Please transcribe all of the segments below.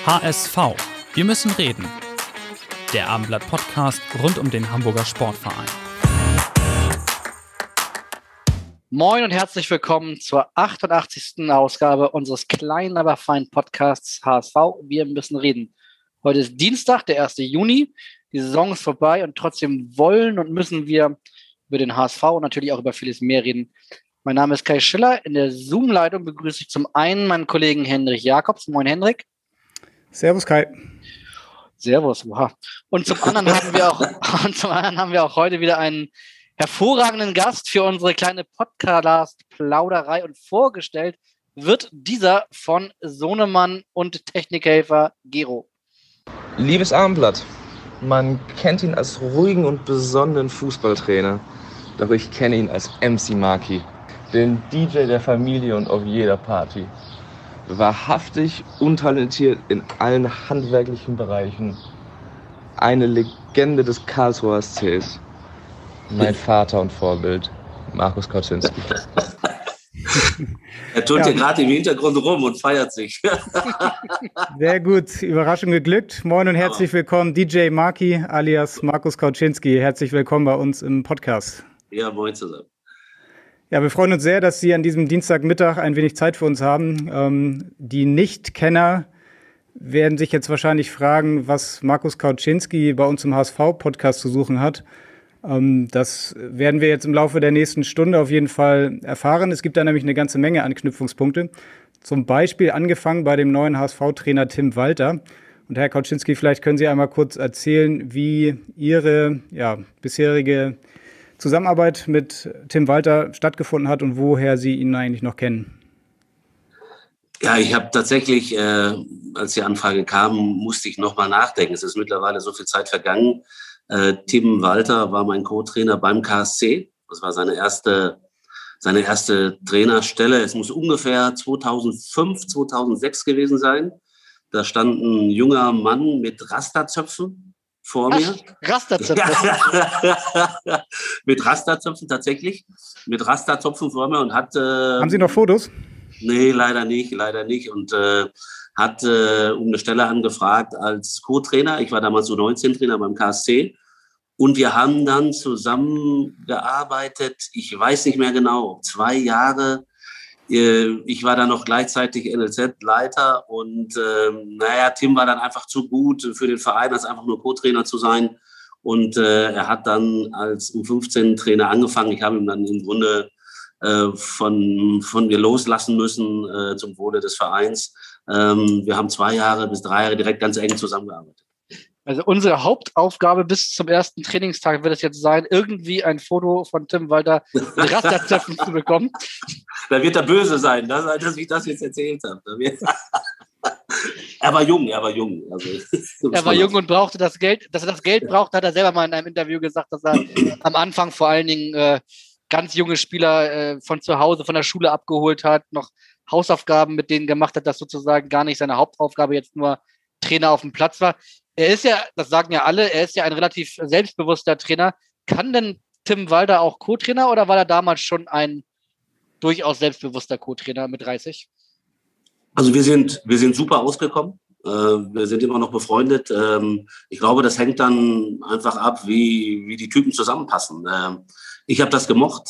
HSV. Wir müssen reden. Der Abendblatt-Podcast rund um den Hamburger Sportverein. Moin und herzlich willkommen zur 88. Ausgabe unseres kleinen, aber feinen Podcasts HSV. Wir müssen reden. Heute ist Dienstag, der 1. Juni. Die Saison ist vorbei und trotzdem wollen und müssen wir über den HSV und natürlich auch über vieles mehr reden. Mein Name ist Kai Schiller. In der Zoom-Leitung begrüße ich zum einen meinen Kollegen Hendrik Jakobs. Moin Hendrik. Servus Kai. Servus, wow. Und zum anderen haben wir auch heute wieder einen hervorragenden Gast für unsere kleine Podcast-Plauderei und vorgestellt wird dieser von Sohnemann und Technikhelfer Gero. Liebes Abendblatt, man kennt ihn als ruhigen und besonnenen Fußballtrainer, doch ich kenne ihn als MC Marky, den DJ der Familie und auf jeder Party. Wahrhaftig untalentiert in allen handwerklichen Bereichen. Eine Legende des Karlsruher SCs. Mein Vater und Vorbild, Markus Kauczynski. Er tut ja gerade im Hintergrund rum und feiert sich. Sehr gut, Überraschung geglückt. Moin und herzlich willkommen, DJ Marky alias Markus Kauczynski. Herzlich willkommen bei uns im Podcast. Ja, moin zusammen. Ja, wir freuen uns sehr, dass Sie an diesem Dienstagmittag ein wenig Zeit für uns haben. Die Nicht-Kenner werden sich jetzt wahrscheinlich fragen, was Markus Kauczynski bei uns im HSV-Podcast zu suchen hat. Das werden wir jetzt im Laufe der nächsten Stunde auf jeden Fall erfahren. Es gibt da nämlich eine ganze Menge Anknüpfungspunkte. Zum Beispiel angefangen bei dem neuen HSV-Trainer Tim Walter. Und Herr Kauczynski, vielleicht können Sie einmal kurz erzählen, wie Ihre bisherige Zusammenarbeit mit Tim Walter stattgefunden hat und woher Sie ihn eigentlich noch kennen. Ja, ich habe tatsächlich, als die Anfrage kam, musste ich nochmal nachdenken. Es ist mittlerweile so viel Zeit vergangen. Tim Walter war mein Co-Trainer beim KSC. Das war seine erste Trainerstelle. Es muss ungefähr 2005, 2006 gewesen sein. Da stand ein junger Mann mit Rasterzöpfen vor mir. Rasterzöpfen? Mit Rasterzöpfen tatsächlich. Mit Rasterzöpfen vor mir und hat... Haben Sie noch Fotos? Nee, leider nicht. Und hat um eine Stelle angefragt als Co-Trainer. Ich war damals U19-Trainer beim KSC. Und wir haben dann zusammengearbeitet, ich weiß nicht mehr genau, 2 Jahre. Ich war dann noch gleichzeitig NLZ-Leiter und Tim war dann einfach zu gut für den Verein, als einfach nur Co-Trainer zu sein. Und er hat dann als U15-Trainer angefangen. Ich habe ihm dann im Grunde von mir loslassen müssen zum Wohle des Vereins. Wir haben 2 Jahre bis 3 Jahre direkt ganz eng zusammengearbeitet. Also unsere Hauptaufgabe bis zum ersten Trainingstag wird es jetzt sein, irgendwie ein Foto von Tim Walter mit Rasterzöpfen zu bekommen. Da wird er böse sein, dass ich das jetzt erzählt habe. Er war jung. Also, er war jung und brauchte das Geld. Dass er das Geld braucht, hat er selber mal in einem Interview gesagt, dass er am Anfang vor allen Dingen ganz junge Spieler von zu Hause, von der Schule abgeholt hat, noch Hausaufgaben mit denen gemacht hat, dass sozusagen gar nicht seine Hauptaufgabe jetzt nur Trainer auf dem Platz war. Er ist ja, das sagen ja alle, er ist ja ein relativ selbstbewusster Trainer. Kann denn Tim Walter auch Co-Trainer oder war er damals schon ein durchaus selbstbewusster Co-Trainer mit 30? Also wir sind super ausgekommen. Wir sind immer noch befreundet. Ich glaube, das hängt dann einfach ab, wie die Typen zusammenpassen. Ich habe das gemocht.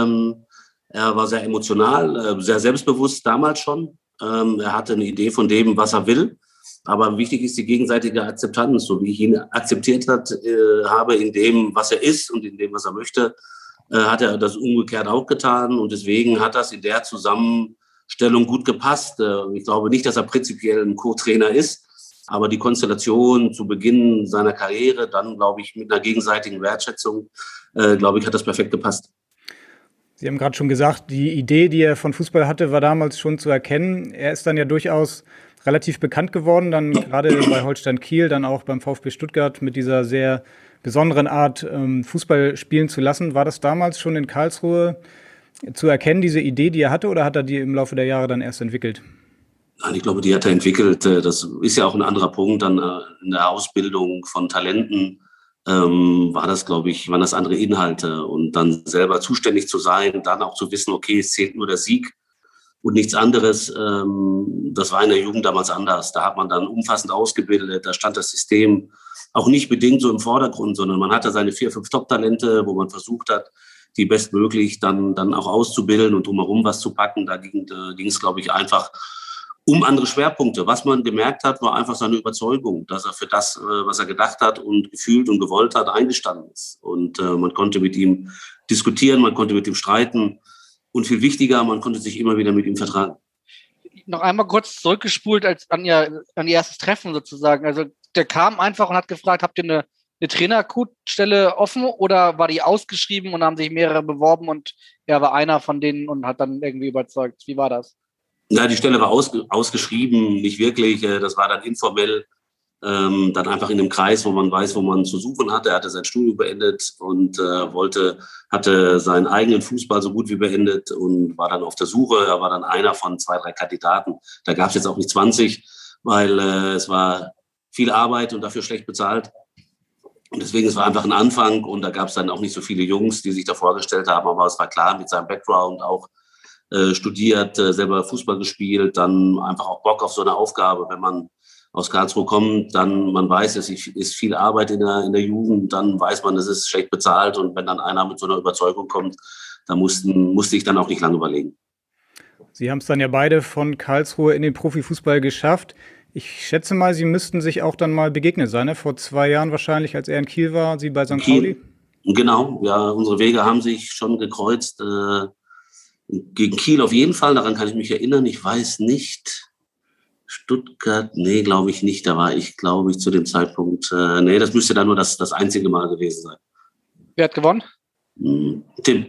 Er war sehr emotional, sehr selbstbewusst damals schon. Er hatte eine Idee von dem, was er will. Aber wichtig ist die gegenseitige Akzeptanz, so wie ich ihn akzeptiert habe in dem, was er ist und in dem, was er möchte, hat er das umgekehrt auch getan. Und deswegen hat das in der Zusammenstellung gut gepasst. Ich glaube nicht, dass er prinzipiell ein Co-Trainer ist, aber die Konstellation zu Beginn seiner Karriere, dann, glaube ich, mit einer gegenseitigen Wertschätzung, glaube ich, hat das perfekt gepasst. Sie haben gerade schon gesagt, die Idee, die er von Fußball hatte, war damals schon zu erkennen. Er ist dann ja durchaus relativ bekannt geworden, dann gerade bei Holstein Kiel, dann auch beim VfB Stuttgart mit dieser sehr besonderen Art, Fußball spielen zu lassen. War das damals schon in Karlsruhe zu erkennen, diese Idee, die er hatte, oder hat er die im Laufe der Jahre dann erst entwickelt? Nein, ich glaube, die hat er entwickelt. Das ist ja auch ein anderer Punkt dann in der Ausbildung von Talenten. Waren das andere Inhalte und dann selber zuständig zu sein, dann auch zu wissen, okay, es zählt nur der Sieg. und nichts anderes. Das war in der Jugend damals anders. Da hat man dann umfassend ausgebildet, da stand das System auch nicht bedingt so im Vordergrund, sondern man hatte seine 4, 5 Top-Talente, wo man versucht hat, die bestmöglich dann auch auszubilden und drumherum was zu packen. Da ging es, glaube ich, einfach um andere Schwerpunkte. Was man gemerkt hat, war einfach seine Überzeugung, dass er für das, was er gedacht hat und gefühlt und gewollt hat, eingestanden ist. Und man konnte mit ihm diskutieren, man konnte mit ihm streiten und viel wichtiger, man konnte sich immer wieder mit ihm vertragen. Noch einmal kurz zurückgespult an Ihr erstes Treffen sozusagen. Also der kam einfach und hat gefragt, habt ihr eine Trainer-Stelle offen oder war die ausgeschrieben und haben sich mehrere beworben und er war einer von denen und hat dann irgendwie überzeugt? Wie war das? Ja, die Stelle war ausgeschrieben, nicht wirklich. Das war dann informell, dann einfach in einem Kreis, wo man weiß, wo man zu suchen hatte. Er hatte sein Studium beendet und hatte seinen eigenen Fußball so gut wie beendet und war dann auf der Suche. Er war dann einer von 2, 3 Kandidaten. Da gab es jetzt auch nicht 20, weil es war viel Arbeit und dafür schlecht bezahlt. Und deswegen, es war einfach ein Anfang und da gab es dann auch nicht so viele Jungs, die sich da vorgestellt haben. Aber es war klar, mit seinem Background auch studiert, selber Fußball gespielt, dann einfach auch Bock auf so eine Aufgabe. Wenn man aus Karlsruhe kommt, dann man weiß, es ist viel Arbeit in der Jugend, dann weiß man, es ist schlecht bezahlt und wenn dann einer mit so einer Überzeugung kommt, dann musste ich dann auch nicht lange überlegen. Sie haben es dann ja beide von Karlsruhe in den Profifußball geschafft. Ich schätze mal, Sie müssten sich auch dann mal begegnet sein, ne? Vor 2 Jahren wahrscheinlich, als er in Kiel war, Sie bei St. Pauli? Genau, ja, unsere Wege haben sich schon gekreuzt. Gegen Kiel auf jeden Fall, daran kann ich mich erinnern. Ich weiß nicht, Stuttgart, nee, glaube ich nicht. Da war ich, glaube ich, zu dem Zeitpunkt, nee, das müsste dann nur das einzige Mal gewesen sein. Wer hat gewonnen? Tim.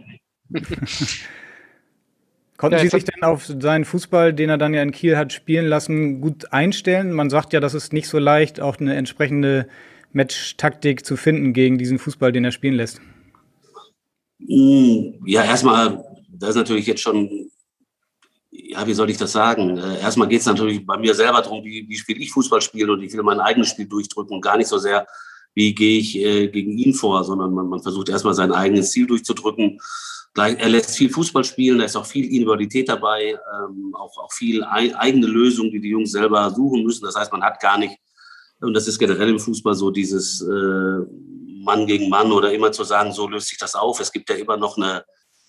Konnten Sie sich denn auf seinen Fußball, den er dann ja in Kiel hat spielen lassen, gut einstellen? Man sagt ja, das ist nicht so leicht, auch eine entsprechende Match-Taktik zu finden gegen diesen Fußball, den er spielen lässt. Ja, erstmal, das ist natürlich jetzt schon, ja, wie soll ich das sagen? Erstmal geht es natürlich bei mir selber darum, wie spiele ich Fußball spiele und ich will mein eigenes Spiel durchdrücken und gar nicht so sehr, wie gehe ich gegen ihn vor, sondern man versucht erstmal sein eigenes Ziel durchzudrücken. Er lässt viel Fußball spielen, da ist auch viel Individualität dabei, auch viel eigene Lösungen, die Jungs selber suchen müssen. Das heißt, man hat gar nicht, und das ist generell im Fußball so, dieses Mann gegen Mann oder immer zu sagen, so löst sich das auf. Es gibt ja immer noch eine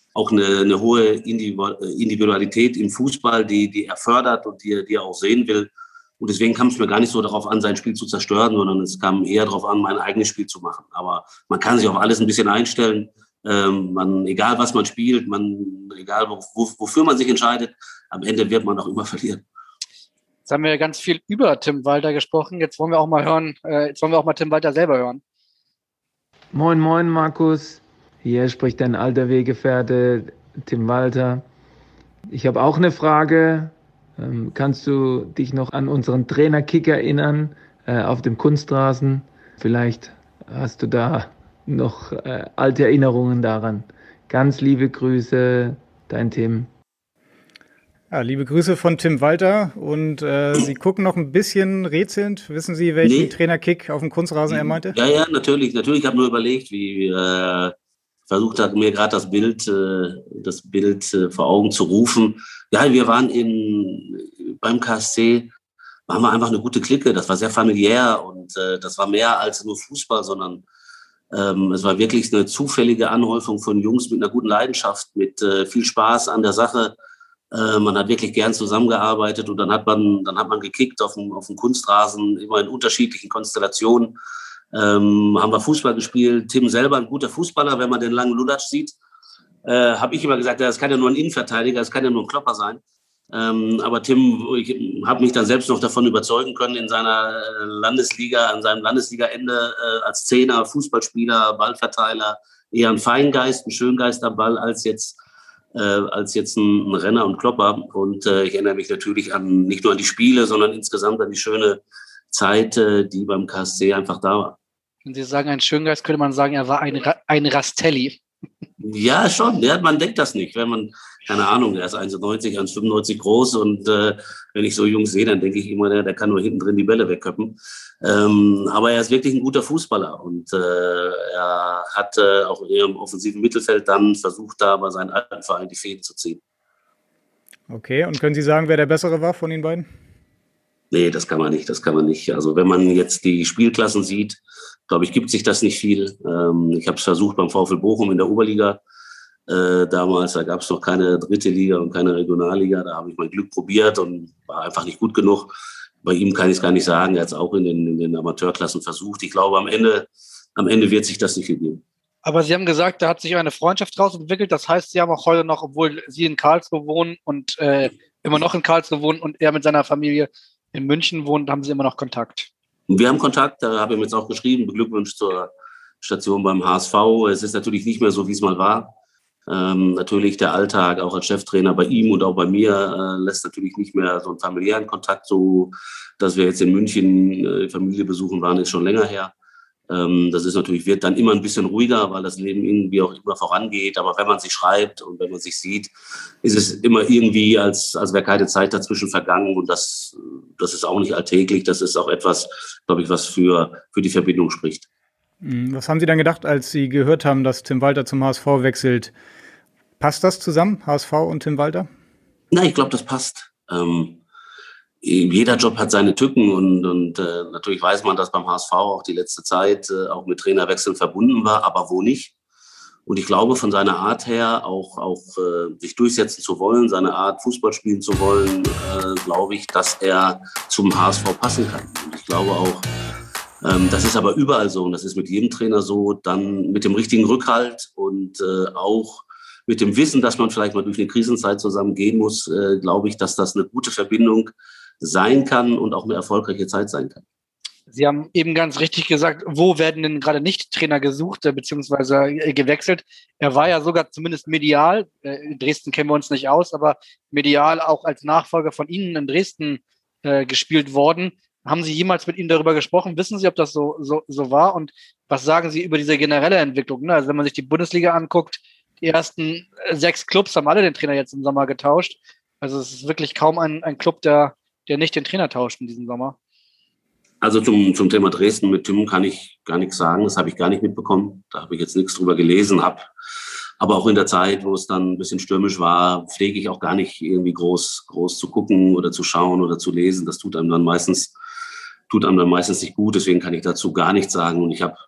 hohe Individualität im Fußball, die er fördert und die er auch sehen will. Und deswegen kam es mir gar nicht so darauf an, sein Spiel zu zerstören, sondern es kam eher darauf an, mein eigenes Spiel zu machen. Aber man kann sich auf alles ein bisschen einstellen. Egal was man spielt, egal wofür man sich entscheidet, am Ende wird man auch immer verlieren. Jetzt haben wir ja ganz viel über Tim Walter gesprochen. Jetzt wollen wir auch mal Tim Walter selber hören. Moin, moin, Markus. Hier spricht dein alter Weggefährte Tim Walter. Ich habe auch eine Frage. Kannst du dich noch an unseren Trainerkick erinnern auf dem Kunstrasen? Vielleicht hast du da noch alte Erinnerungen daran. Ganz liebe Grüße, dein Tim. Ja, liebe Grüße von Tim Walter. Und Sie gucken noch ein bisschen rätselnd. Wissen Sie, welchen Trainerkick auf dem Kunstrasen er meinte? Ja, natürlich. Ich habe nur überlegt, wie versucht hat, mir gerade das Bild vor Augen zu rufen. Ja, wir waren beim KSC, waren wir einfach eine gute Clique. Das war sehr familiär und das war mehr als nur Fußball, sondern es war wirklich eine zufällige Anhäufung von Jungs mit einer guten Leidenschaft, mit viel Spaß an der Sache. Man hat wirklich gern zusammengearbeitet und dann hat man gekickt auf dem Kunstrasen, immer in unterschiedlichen Konstellationen. Haben wir Fußball gespielt. Tim selber ein guter Fußballer, wenn man den langen Lulatsch sieht. Habe ich immer gesagt, das kann ja nur ein Innenverteidiger, das kann ja nur ein Klopper sein. Aber Tim, ich habe mich dann selbst noch davon überzeugen können, in seiner an seinem Landesliga-Ende als Zehner, Fußballspieler, Ballverteiler, eher ein Feingeist, ein Schöngeist am Ball als jetzt ein Renner und Klopper. Und ich erinnere mich natürlich nicht nur an die Spiele, sondern insgesamt an die schöne Zeit, die beim KSC einfach da war. Wenn Sie sagen, ein Schöngeist, könnte man sagen, er war ein Rastelli. Ja, schon. Ja, man denkt das nicht. Wenn man, keine Ahnung, er ist 1,90, 1,95 groß und wenn ich so Jungs sehe, dann denke ich immer, der kann nur hinten drin die Bälle wegköppen. Aber er ist wirklich ein guter Fußballer und er hat auch im offensiven Mittelfeld dann versucht, da bei seinem alten Verein die Fäden zu ziehen. Okay, und können Sie sagen, wer der Bessere war von den beiden? Nee, das kann man nicht. Also wenn man jetzt die Spielklassen sieht, glaube ich, gibt sich das nicht viel. Ich habe es versucht beim VfL Bochum in der Oberliga. Damals, da gab es noch keine dritte Liga und keine Regionalliga. Da habe ich mein Glück probiert und war einfach nicht gut genug. Bei ihm kann ich es gar nicht sagen. Er hat es auch in den Amateurklassen versucht. Ich glaube, am Ende wird sich das nicht viel geben. Aber Sie haben gesagt, da hat sich eine Freundschaft draus entwickelt. Das heißt, Sie haben auch heute noch, obwohl Sie in Karlsruhe wohnen und immer noch in Karlsruhe wohnen und er mit seiner Familie in München wohnt, haben Sie immer noch Kontakt? Wir haben Kontakt, da habe ich ihm jetzt auch geschrieben. Beglückwunsch zur Station beim HSV. Es ist natürlich nicht mehr so, wie es mal war. Natürlich der Alltag, auch als Cheftrainer bei ihm und auch bei mir, lässt natürlich nicht mehr so einen familiären Kontakt, so dass wir jetzt in München Familie besuchen waren, ist schon länger her. Das ist natürlich, wird dann immer ein bisschen ruhiger, weil das Leben irgendwie auch immer vorangeht. Aber wenn man sich schreibt und wenn man sich sieht, ist es immer irgendwie, als wäre keine Zeit dazwischen vergangen. Und das ist auch nicht alltäglich. Das ist auch etwas, glaube ich, was für die Verbindung spricht. Was haben Sie dann gedacht, als Sie gehört haben, dass Tim Walter zum HSV wechselt? Passt das zusammen, HSV und Tim Walter? Na, ich glaube, das passt. Jeder Job hat seine Tücken und natürlich weiß man, dass beim HSV auch die letzte Zeit auch mit Trainerwechseln verbunden war, aber wo nicht. Und ich glaube, von seiner Art her auch sich durchsetzen zu wollen, seine Art Fußball spielen zu wollen, glaube ich, dass er zum HSV passen kann. Und ich glaube auch, das ist aber überall so und das ist mit jedem Trainer so, dann mit dem richtigen Rückhalt und auch mit dem Wissen, dass man vielleicht mal durch eine Krisenzeit zusammen gehen muss, glaube ich, dass das eine gute Verbindung sein kann und auch eine erfolgreiche Zeit sein kann. Sie haben eben ganz richtig gesagt, wo werden denn gerade nicht Trainer gesucht beziehungsweise gewechselt? Er war ja sogar zumindest medial, in Dresden kennen wir uns nicht aus, aber medial auch als Nachfolger von Ihnen in Dresden gespielt worden. Haben Sie jemals mit ihm darüber gesprochen? Wissen Sie, ob das so war? Und was sagen Sie über diese generelle Entwicklung? Also wenn man sich die Bundesliga anguckt, die ersten 6 Clubs haben alle den Trainer jetzt im Sommer getauscht. Also es ist wirklich kaum ein Club, der nicht den Trainer tauscht in diesem Sommer. Also zum Thema Dresden mit Tim kann ich gar nichts sagen. Das habe ich gar nicht mitbekommen. Da habe ich jetzt nichts drüber gelesen. Aber auch in der Zeit, wo es dann ein bisschen stürmisch war, pflege ich auch gar nicht irgendwie groß zu gucken oder zu schauen oder zu lesen. Das tut einem dann meistens nicht gut. Deswegen kann ich dazu gar nichts sagen. Und ich habe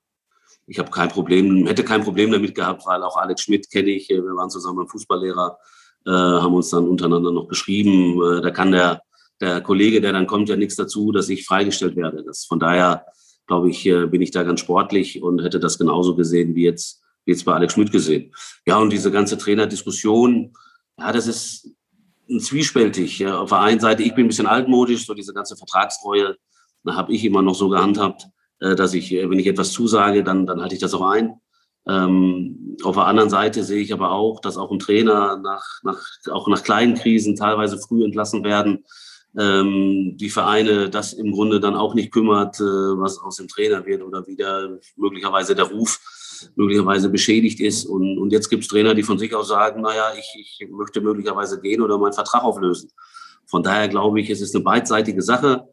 hätte kein Problem damit gehabt, weil auch Alex Schmidt kenne ich. Wir waren zusammen beim Fußballlehrer, haben uns dann untereinander noch geschrieben. Da kann der Kollege, der dann kommt, ja nichts dazu, dass ich freigestellt werde. Von daher, glaube ich, bin ich da ganz sportlich und hätte das genauso gesehen wie jetzt bei Alex Schmidt gesehen. Ja, und diese ganze Trainerdiskussion, ja, das ist zwiespältig. Ja. Auf der einen Seite, ich bin ein bisschen altmodisch, so diese ganze Vertragstreue, da habe ich immer noch so gehandhabt, dass ich, wenn ich etwas zusage, dann halte ich das auch ein. Auf der anderen Seite sehe ich aber auch, dass auch ein Trainer auch nach kleinen Krisen teilweise früh entlassen werden. Die Vereine das im Grunde dann auch nicht kümmert, was aus dem Trainer wird oder wieder möglicherweise der Ruf möglicherweise beschädigt ist. Und jetzt gibt es Trainer, die von sich aus sagen, naja, ich möchte möglicherweise gehen oder meinen Vertrag auflösen. Von daher glaube ich, es ist eine beidseitige Sache.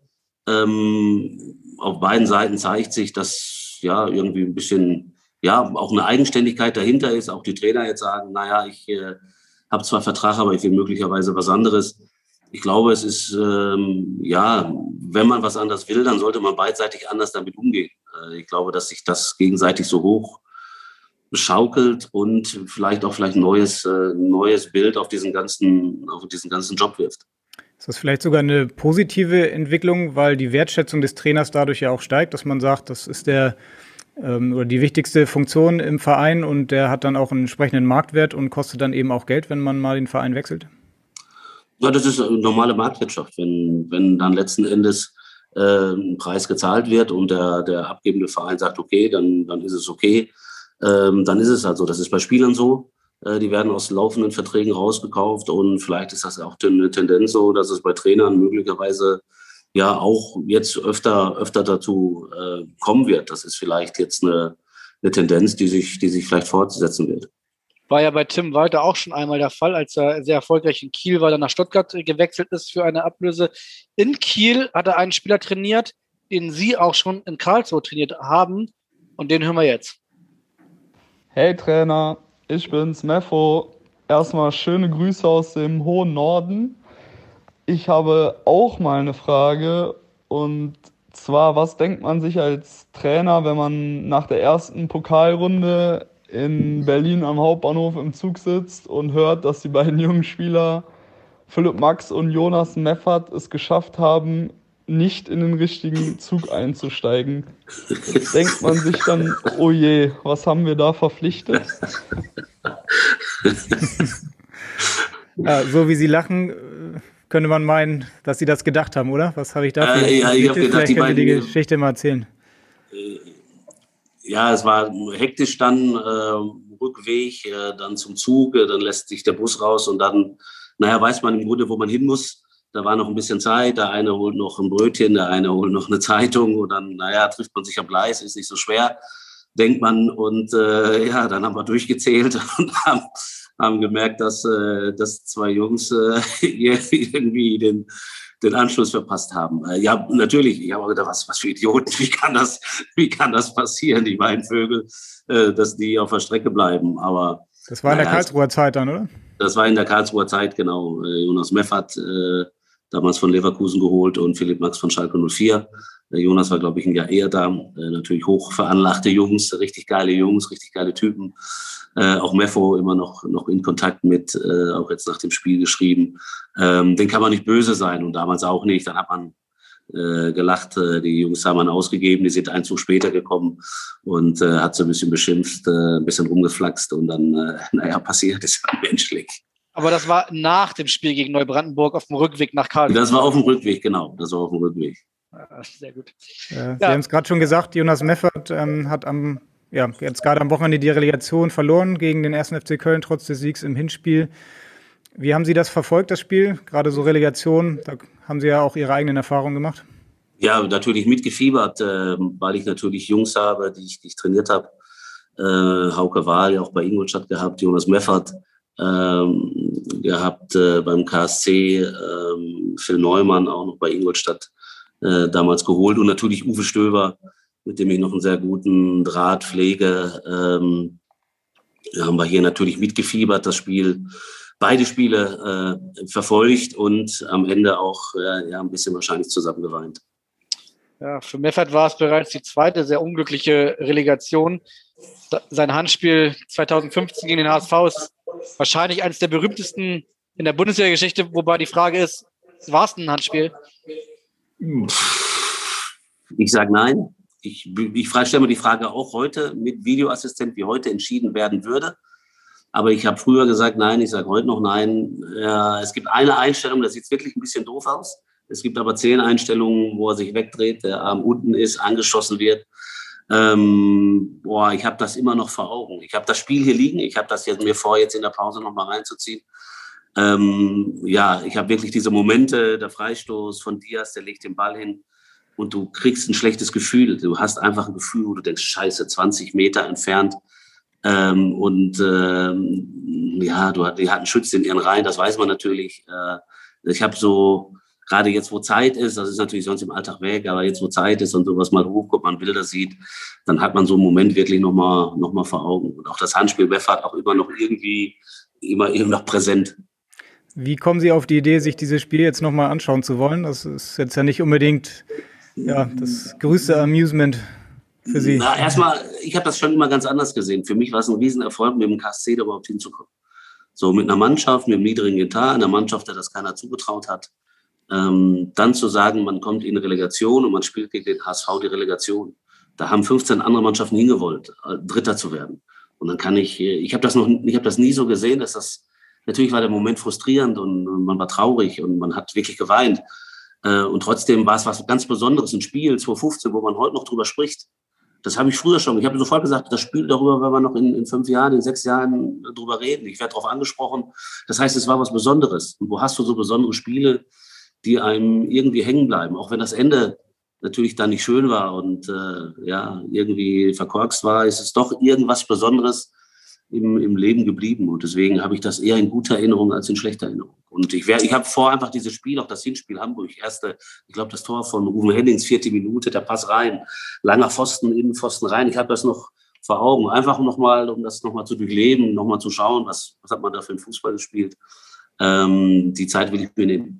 Auf beiden Seiten zeigt sich, dass ja irgendwie ein bisschen auch eine Eigenständigkeit dahinter ist. Auch die Trainer jetzt sagen, naja, ich habe zwar Vertrag, aber ich will möglicherweise was anderes. Ich glaube, es ist, wenn man was anderes will, dann sollte man beidseitig anders damit umgehen. Ich glaube, dass sich das gegenseitig so hoch schaukelt und vielleicht ein neues Bild auf diesen ganzen Job wirft. Ist das vielleicht sogar eine positive Entwicklung, weil die Wertschätzung des Trainers dadurch ja auch steigt, dass man sagt, das ist oder die wichtigste Funktion im Verein und der hat dann auch einen entsprechenden Marktwert und kostet dann eben auch Geld, wenn man mal den Verein wechselt? Ja, das ist eine normale Marktwirtschaft. Wenn dann letzten Endes ein Preis gezahlt wird und der abgebende Verein sagt, okay, dann ist es okay, dann ist es halt so. Das ist bei Spielern so. Die werden aus laufenden Verträgen rausgekauft und vielleicht ist das auch eine Tendenz so, dass es bei Trainern möglicherweise ja auch jetzt öfter dazu kommen wird. Das ist vielleicht jetzt eine Tendenz, die sich vielleicht fortsetzen wird. War ja bei Tim Walter auch schon einmal der Fall, als er sehr erfolgreich in Kiel war, dann nach Stuttgart gewechselt ist für eine Ablöse. In Kiel hat er einen Spieler trainiert, den Sie auch schon in Karlsruhe trainiert haben. Und den hören wir jetzt. Hey Trainer, ich bin's, Meffo. Erstmal schöne Grüße aus dem hohen Norden. Ich habe auch mal eine Frage, und zwar, was denkt man sich als Trainer, wenn man nach der ersten Pokalrunde in Berlin am Hauptbahnhof im Zug sitzt und hört, dass die beiden jungen Spieler Philipp Max und Jonas Meffert es geschafft haben, nicht in den richtigen Zug einzusteigen? Denkt man sich dann, oh je, was haben wir da verpflichtet? Ja, so wie Sie lachen, könnte man meinen, dass Sie das gedacht haben, oder? Was habe ich da für ja, ich habe gedacht, vielleicht können Sie die Geschichte mal erzählen. Ja, es war hektisch dann, Rückweg, dann zum Zug, dann lässt sich der Bus raus und dann, weiß man im Grunde, wo man hin muss. Da war noch ein bisschen Zeit, der eine holt noch ein Brötchen, der eine holt noch eine Zeitung und dann, trifft man sich am Gleis, ist nicht so schwer, denkt man. Und dann haben wir durchgezählt und haben gemerkt, dass 2 Jungs irgendwie den Anschluss verpasst haben. Ja, natürlich, ich habe auch gedacht, was für Idioten, wie kann das passieren, die beiden Vögel, dass die auf der Strecke bleiben. Aber das war in der Karlsruher Zeit dann, oder? Das war in der Karlsruher Zeit, genau. Jonas Meffert, damals von Leverkusen geholt, und Philipp Max von Schalke 04. Jonas war, glaube ich, ein Jahr eher da. Natürlich hoch veranlagte Jungs, richtig geile Jungs, richtig geile Typen. Auch Meffo immer noch in Kontakt mit, auch jetzt nach dem Spiel geschrieben. Den kann man nicht böse sein, und damals auch nicht. Dann hat man gelacht, die Jungs haben man ausgegeben, die sind einen Zug später gekommen und hat so ein bisschen beschimpft, ein bisschen rumgeflaxt und dann, passiert ist menschlich. Aber das war nach dem Spiel gegen Neubrandenburg auf dem Rückweg nach Karlsruhe. Das war auf dem Rückweg, genau. Das war auf dem Rückweg. Sehr gut. Sie haben es gerade schon gesagt, Jonas Meffert hat jetzt gerade am Wochenende die Relegation verloren gegen den 1. FC Köln, trotz des Siegs im Hinspiel. Wie haben Sie das verfolgt, das Spiel? Gerade so Relegation, da haben Sie ja auch Ihre eigenen Erfahrungen gemacht. Ja, natürlich mitgefiebert, weil ich natürlich Jungs habe, die ich trainiert habe. Hauke Wahl ja auch bei Ingolstadt gehabt, Jonas Meffert gehabt beim KSC, Phil Neumann auch noch bei Ingolstadt damals geholt, und natürlich Uwe Stöber, mit dem ich noch einen sehr guten Draht pflege. Haben wir hier natürlich mitgefiebert, das Spiel. Beide Spiele verfolgt und am Ende auch ein bisschen wahrscheinlich zusammen geweint. Ja, für Meffert war es bereits die zweite sehr unglückliche Relegation. Sein Handspiel 2015 gegen den HSV ist wahrscheinlich eines der berühmtesten in der Bundesliga-Geschichte, wobei die Frage ist, war es ein Handspiel? Ich sage nein. Ich stelle mir die Frage auch heute mit Videoassistent, wie heute entschieden werden würde. Aber ich habe früher gesagt nein, ich sage heute noch nein. Es gibt eine Einstellung, das sieht wirklich ein bisschen doof aus. Es gibt aber 10 Einstellungen, wo er sich wegdreht, der Arm unten ist, angeschossen wird. Ich habe das immer noch vor Augen. Ich habe das Spiel hier liegen. Ich habe das mir vor, jetzt in der Pause noch mal reinzuziehen. Ich habe wirklich diese Momente, der Freistoß von Diaz, der legt den Ball hin und du kriegst ein schlechtes Gefühl. Du hast einfach ein Gefühl, wo du denkst, scheiße, 20 Meter entfernt. Die hatten Schütze in ihren Reihen, das weiß man natürlich. Ich habe so, gerade jetzt, wo Zeit ist, das ist natürlich sonst im Alltag weg, aber jetzt, wo Zeit ist und sowas mal hochguckt, man Bilder sieht, dann hat man so einen Moment wirklich noch mal vor Augen. Und auch das Handspiel Meffert auch immer noch präsent. Wie kommen Sie auf die Idee, sich dieses Spiel jetzt nochmal anschauen zu wollen? Das ist jetzt ja nicht unbedingt das größte Amusement für Sie. Erstmal, ich habe das schon immer ganz anders gesehen. Für mich war es ein Riesenerfolg, mit dem KSC da überhaupt hinzukommen. So mit einer Mannschaft, mit einem niedrigen Etat, einer Mannschaft, der das keiner zugetraut hat. Dann zu sagen, man kommt in Relegation und man spielt gegen den HSV die Relegation. Da haben 15 andere Mannschaften hingewollt, Dritter zu werden. Und dann ich habe das nie so gesehen, natürlich war der Moment frustrierend und man war traurig und man hat wirklich geweint. Und trotzdem war es was ganz Besonderes, ein Spiel 2015, wo man heute noch drüber spricht. Das habe ich früher schon. Ich habe sofort gesagt, das Spiel darüber werden wir noch in 5 Jahren, in 6 Jahren drüber reden. Ich werde darauf angesprochen. Das heißt, es war was Besonderes. Und wo hast du so besondere Spiele, die einem irgendwie hängen bleiben? Auch wenn das Ende natürlich dann nicht schön war und irgendwie verkorkst war, ist es doch irgendwas Besonderes im Leben geblieben. Und deswegen habe ich das eher in guter Erinnerung als in schlechter Erinnerung. Und ich habe vor, einfach dieses Spiel, auch das Hinspiel Hamburg, ich glaube, das Tor von Ruven Hennings, 4. Minute, der Pass rein, langer Pfosten, Innenpfosten rein. Ich habe das noch vor Augen. Einfach um das nochmal zu durchleben, nochmal zu schauen, was hat man da für einen Fußball gespielt. Die Zeit will ich mir nehmen.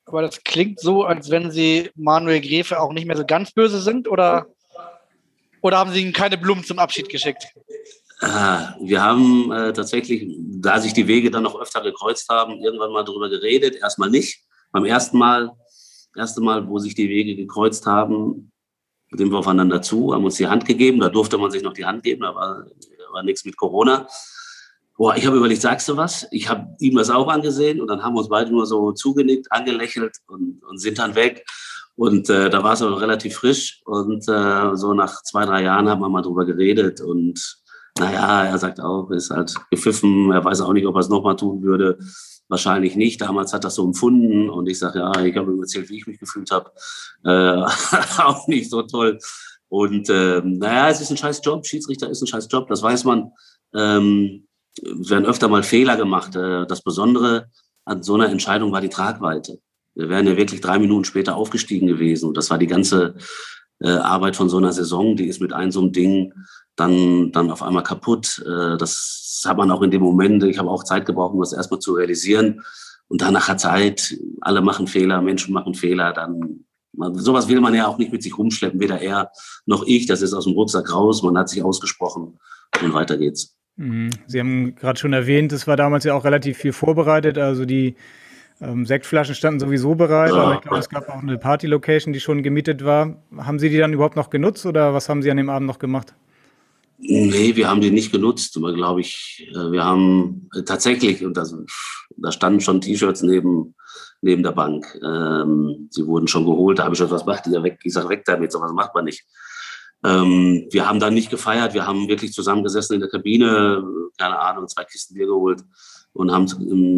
Aber das klingt so, als wenn Sie Manuel Gräfe auch nicht mehr so ganz böse sind, oder haben Sie ihm keine Blumen zum Abschied geschickt? Wir haben tatsächlich, da sich die Wege dann noch öfter gekreuzt haben, irgendwann mal darüber geredet. Erstmal nicht. Beim erste Mal, wo sich die Wege gekreuzt haben, sind wir aufeinander zu, haben uns die Hand gegeben. Da durfte man sich noch die Hand geben, da war nichts mit Corona. Boah, ich habe überlegt, sagst du was? Ich habe ihm das auch angesehen und dann haben wir uns beide nur so zugenickt, angelächelt und sind dann weg. Und da war es aber relativ frisch. Und so nach 2-3 Jahren haben wir mal drüber geredet. Und naja, er sagt auch, ist halt gepfiffen. Er weiß auch nicht, ob er es nochmal tun würde. Wahrscheinlich nicht. Damals hat er das so empfunden. Und ich sage, ja, ich habe ihm erzählt, wie ich mich gefühlt habe. Auch nicht so toll. Und naja, es ist ein scheiß Job. Schiedsrichter ist ein scheiß Job, das weiß man. Es werden öfter mal Fehler gemacht. Das Besondere an so einer Entscheidung war die Tragweite. Wir wären ja wirklich 3 Minuten später aufgestiegen gewesen. Und das war die ganze Arbeit von so einer Saison. Die ist mit so einem Ding dann auf einmal kaputt. Das hat man auch in dem Moment. Ich habe auch Zeit gebraucht, um das erstmal zu realisieren. Und dann nach der Zeit, alle machen Fehler, Menschen machen Fehler. Sowas will man ja auch nicht mit sich rumschleppen, weder er noch ich. Das ist aus dem Rucksack raus. Man hat sich ausgesprochen und weiter geht's. Sie haben gerade schon erwähnt, es war damals ja auch relativ viel vorbereitet. Also die Sektflaschen standen sowieso bereit, aber ich glaube, es gab auch eine Party-Location, die schon gemietet war. Haben Sie die dann überhaupt noch genutzt oder was haben Sie an dem Abend noch gemacht? Nee, wir haben die nicht genutzt, aber glaube ich, wir haben tatsächlich, und da standen schon T-Shirts neben der Bank. Sie wurden schon geholt, da habe ich schon was macht ihr weg? Ich sage, weg damit, sowas macht man nicht. Wir haben dann nicht gefeiert, wir haben wirklich zusammengesessen in der Kabine, keine Ahnung, 2 Kisten Bier geholt und haben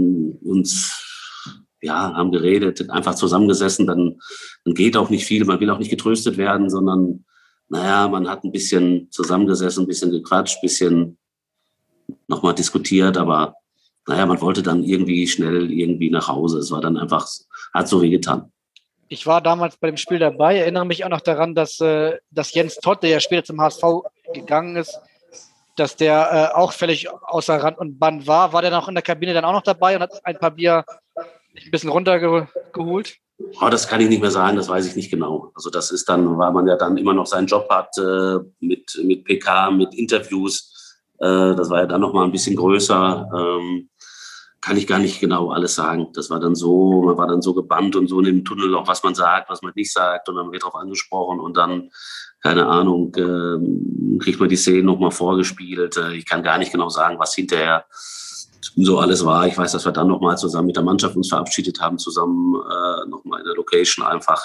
haben geredet, einfach zusammengesessen, dann geht auch nicht viel, man will auch nicht getröstet werden, sondern naja, man hat ein bisschen zusammengesessen, ein bisschen gequatscht, ein bisschen nochmal diskutiert, aber naja, man wollte dann schnell nach Hause. Es war dann einfach, hat so wehgetan. Ich war damals bei dem Spiel dabei, erinnere mich auch noch daran, dass Jens Todt, der ja später zum HSV gegangen ist, dass der auch völlig außer Rand und Band war. War der noch in der Kabine dann auch noch dabei und hat ein paar Bier ein bisschen runtergeholt? Oh, das kann ich nicht mehr sagen, das weiß ich nicht genau. Also das ist dann, weil man ja dann immer noch seinen Job hat mit PK, mit Interviews. Das war ja dann noch mal ein bisschen größer. Kann ich gar nicht genau alles sagen. Das war dann so, man war dann so gebannt und so in dem Tunnel, auch was man sagt, was man nicht sagt. Und dann wird darauf angesprochen und dann, keine Ahnung, kriegt man die Szenen noch mal vorgespielt. Ich kann gar nicht genau sagen, was hinterher so alles war. Ich weiß, dass wir dann noch mal zusammen mit der Mannschaft uns verabschiedet haben, zusammen noch mal in der Location einfach.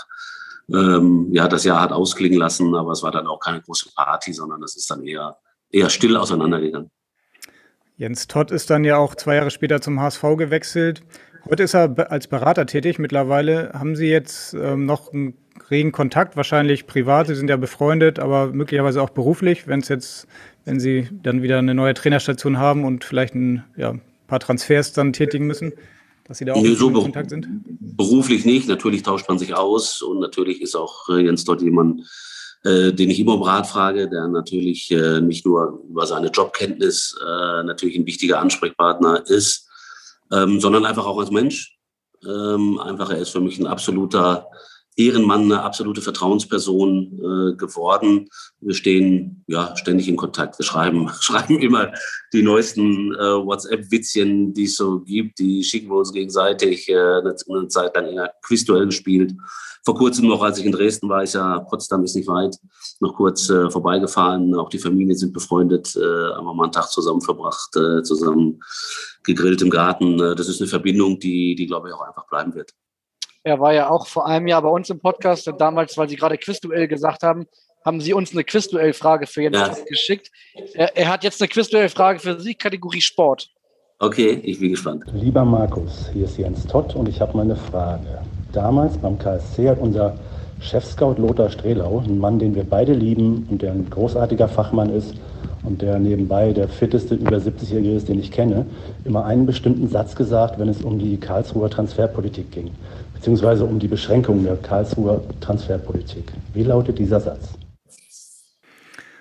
Das Jahr hat ausklingen lassen, aber es war dann auch keine große Party, sondern es ist dann eher still auseinandergegangen. Jens Todt ist dann ja auch 2 Jahre später zum HSV gewechselt. Heute ist er als Berater tätig mittlerweile. Haben Sie jetzt noch einen regen Kontakt, wahrscheinlich privat? Sie sind ja befreundet, aber möglicherweise auch beruflich, wenn Sie dann wieder eine neue Trainerstation haben und vielleicht ein paar Transfers dann tätigen müssen, dass Sie da auch in Kontakt sind? Beruflich nicht. Natürlich tauscht man sich aus und natürlich ist auch Jens Todt jemand, den ich immer um Rat frage, der natürlich nicht nur über seine Jobkenntnis natürlich ein wichtiger Ansprechpartner ist, sondern einfach auch als Mensch. Er ist für mich ein absoluter Ehrenmann, eine absolute Vertrauensperson geworden. Wir stehen ständig in Kontakt. Wir schreiben immer die neuesten WhatsApp-Witzchen, die es so gibt. Die schicken wir uns gegenseitig. Eine Zeit lang in der Quizduell gespielt. Vor kurzem noch, als ich in Dresden war, Potsdam ist nicht weit, noch kurz vorbeigefahren. Auch die Familien sind befreundet, haben wir mal einen Tag zusammen verbracht, zusammen gegrillt im Garten. Das ist eine Verbindung, die glaube ich, auch einfach bleiben wird. Er war ja auch vor einem Jahr bei uns im Podcast und damals, weil Sie gerade Quizduell gesagt haben, haben Sie uns eine Quizduell-Frage für Jens Todt geschickt. Er hat jetzt eine Quizduell-Frage für Sie, Kategorie Sport. Okay, ich bin gespannt. Lieber Markus, hier ist Jens Todt und ich habe mal eine Frage. Damals beim KSC hat unser Chefscout Lothar Strehlau, ein Mann, den wir beide lieben und der ein großartiger Fachmann ist und der nebenbei der fitteste über 70-Jährige ist, den ich kenne, immer einen bestimmten Satz gesagt, wenn es um die Karlsruher Transferpolitik ging, beziehungsweise um die Beschränkung der Karlsruher Transferpolitik. Wie lautet dieser Satz?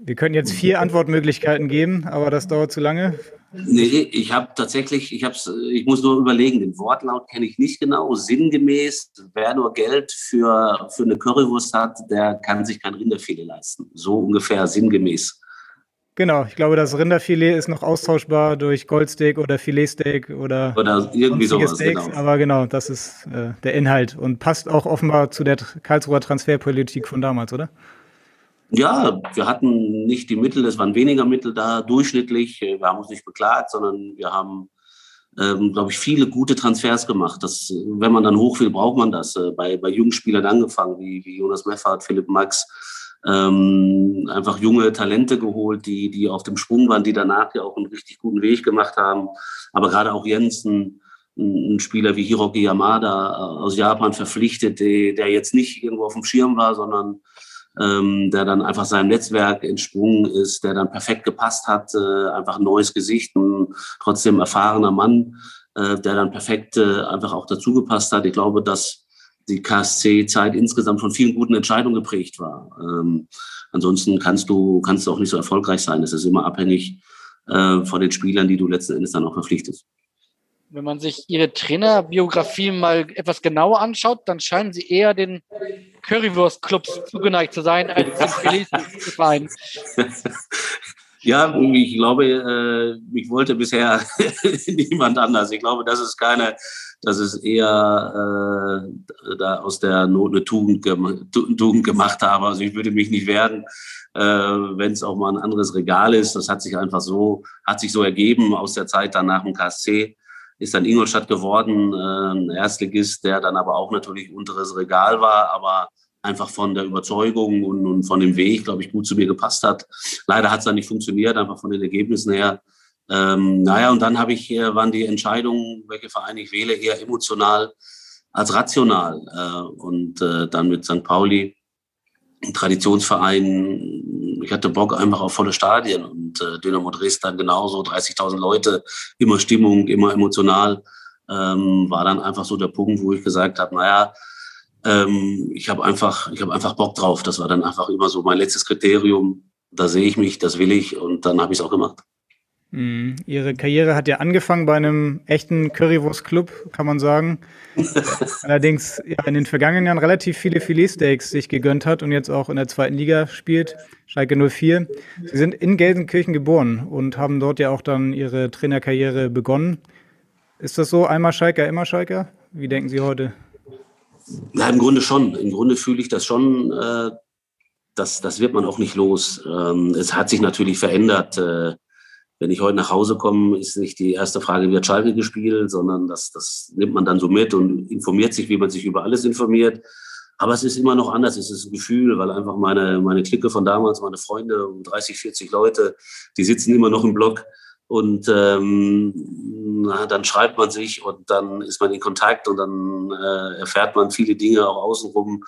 Wir könnten jetzt 4 Antwortmöglichkeiten geben, aber das dauert zu lange. Nee, ich muss nur überlegen, den Wortlaut kenne ich nicht genau. Sinngemäß, wer nur Geld für eine Currywurst hat, der kann sich kein Rinderfilet leisten. So ungefähr sinngemäß. Genau, ich glaube, das Rinderfilet ist noch austauschbar durch Goldsteak oder Filetsteak oder irgendwie sowas. Steaks, genau. Aber genau, das ist der Inhalt und passt auch offenbar zu der Karlsruher Transferpolitik von damals, oder? Ja, wir hatten nicht die Mittel, es waren weniger Mittel da, durchschnittlich. Wir haben uns nicht beklagt, sondern wir haben, glaube ich, viele gute Transfers gemacht. Wenn man dann hoch will, braucht man das. Bei jungen Spielern angefangen, wie Jonas Meffert, Philipp Max, einfach junge Talente geholt, die auf dem Sprung waren, die danach ja auch einen richtig guten Weg gemacht haben. Aber gerade auch Jensen, ein Spieler wie Hiroki Yamada aus Japan verpflichtet, der jetzt nicht irgendwo auf dem Schirm war, sondern der dann einfach seinem Netzwerk entsprungen ist, der dann perfekt gepasst hat, einfach ein neues Gesicht, ein trotzdem erfahrener Mann, der dann perfekt einfach auch dazu gepasst hat. Ich glaube, dass die KSC-Zeit insgesamt von vielen guten Entscheidungen geprägt war. Ansonsten kannst du auch nicht so erfolgreich sein. Es ist immer abhängig von den Spielern, die du letzten Endes dann auch verpflichtest. Wenn man sich ihre Trainerbiografie mal etwas genauer anschaut, dann scheinen sie eher den Currywurst-Clubs zugeneigt zu sein, als den Filet-Verein. Ja, ich glaube, mich wollte bisher niemand anders. Ich glaube, das ist eher da aus der Not eine Tugend gemacht habe. Also ich würde mich nicht wehren, wenn es auch mal ein anderes Regal ist. Das hat sich so ergeben aus der Zeit dann nach dem KSC. Ist dann Ingolstadt geworden, ein Erstligist, der dann aber auch natürlich unteres Regal war, aber einfach von der Überzeugung und von dem Weg, glaube ich, gut zu mir gepasst hat. Leider hat es dann nicht funktioniert, einfach von den Ergebnissen her. Und dann waren die Entscheidungen, welche Vereine ich wähle, eher emotional als rational. Dann mit St. Pauli, ein Traditionsverein, ich hatte Bock einfach auf volle Stadien und Dynamo Dresden genauso, 30.000 Leute, immer Stimmung, immer emotional, war dann einfach so der Punkt, wo ich gesagt habe, ich habe einfach Bock drauf. Das war dann einfach immer so mein letztes Kriterium. Da sehe ich mich, das will ich und dann habe ich es auch gemacht. Ihre Karriere hat ja angefangen bei einem echten Currywurst-Club, kann man sagen. Allerdings in den vergangenen Jahren relativ viele Filetsteaks sich gegönnt hat und jetzt auch in der 2. Liga spielt, Schalke 04. Sie sind in Gelsenkirchen geboren und haben dort ja auch dann Ihre Trainerkarriere begonnen. Ist das so, einmal Schalker, immer Schalker? Wie denken Sie heute? Ja, im Grunde schon. Im Grunde fühle ich das schon. Das wird man auch nicht los. Es hat sich natürlich verändert. Wenn ich heute nach Hause komme, ist nicht die erste Frage, wie hat Schalke gespielt, sondern das nimmt man dann so mit und informiert sich, wie man sich über alles informiert. Aber es ist immer noch anders, es ist ein Gefühl, weil einfach meine Clique von damals, meine Freunde, 30, 40 Leute, die sitzen immer noch im Block und dann schreibt man sich und dann ist man in Kontakt und dann erfährt man viele Dinge auch außenrum.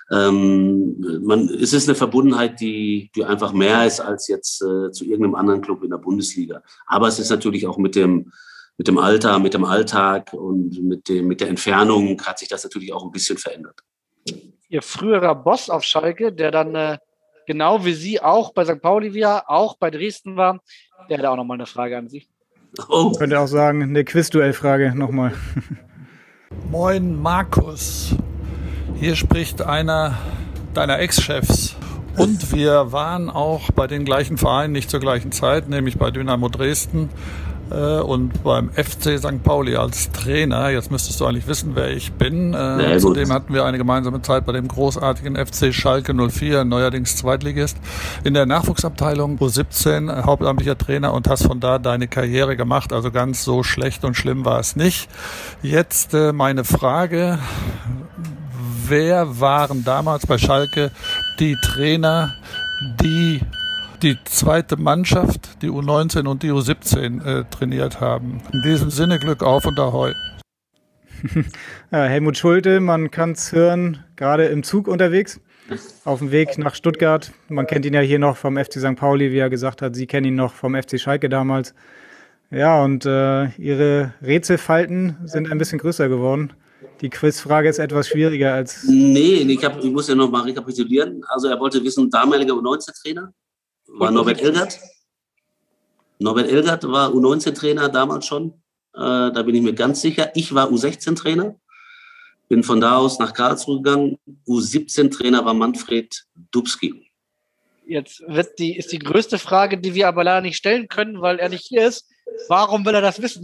Es ist eine Verbundenheit, die einfach mehr ist als jetzt zu irgendeinem anderen Club in der Bundesliga. Aber es ist natürlich auch mit dem Alter, mit dem Alltag und mit der Entfernung hat sich das natürlich auch ein bisschen verändert. Ihr früherer Boss auf Schalke, der dann genau wie Sie auch bei St. Pauli war, auch bei Dresden war, der hat auch nochmal eine Frage an Sie. Oh. Könnte auch sagen, eine Quizduell-Frage nochmal. Moin Markus, hier spricht einer deiner Ex-Chefs. Und wir waren auch bei den gleichen Vereinen, nicht zur gleichen Zeit, nämlich bei Dynamo Dresden und beim FC St. Pauli als Trainer. Jetzt müsstest du eigentlich wissen, wer ich bin. Zudem hatten wir eine gemeinsame Zeit bei dem großartigen FC Schalke 04, neuerdings Zweitligist, in der Nachwuchsabteilung U17, hauptamtlicher Trainer und hast von da deine Karriere gemacht. Also ganz so schlecht und schlimm war es nicht. Jetzt meine Frage: Wer waren damals bei Schalke die Trainer, die zweite Mannschaft, die U19 und die U17 trainiert haben? In diesem Sinne Glück auf und Ahoi. Ja, Helmut Schulte, man kann es hören, gerade im Zug unterwegs, auf dem Weg nach Stuttgart. Man kennt ihn ja hier noch vom FC St. Pauli, wie er gesagt hat. Sie kennen ihn noch vom FC Schalke damals. Ja, und Ihre Rätselfalten sind ein bisschen größer geworden. Die Quizfrage ist etwas schwieriger als... Nee, ich muss ja noch mal rekapitulieren. Also er wollte wissen, damaliger U19-Trainer? war Norbert Elgert. Norbert Elgert war U19-Trainer damals schon. Da bin ich mir ganz sicher. Ich war U16-Trainer. Bin von da aus nach Karlsruhe gegangen. U17-Trainer war Manfred Dubski. Jetzt ist die größte Frage, die wir aber leider nicht stellen können, weil er nicht hier ist. Warum will er das wissen?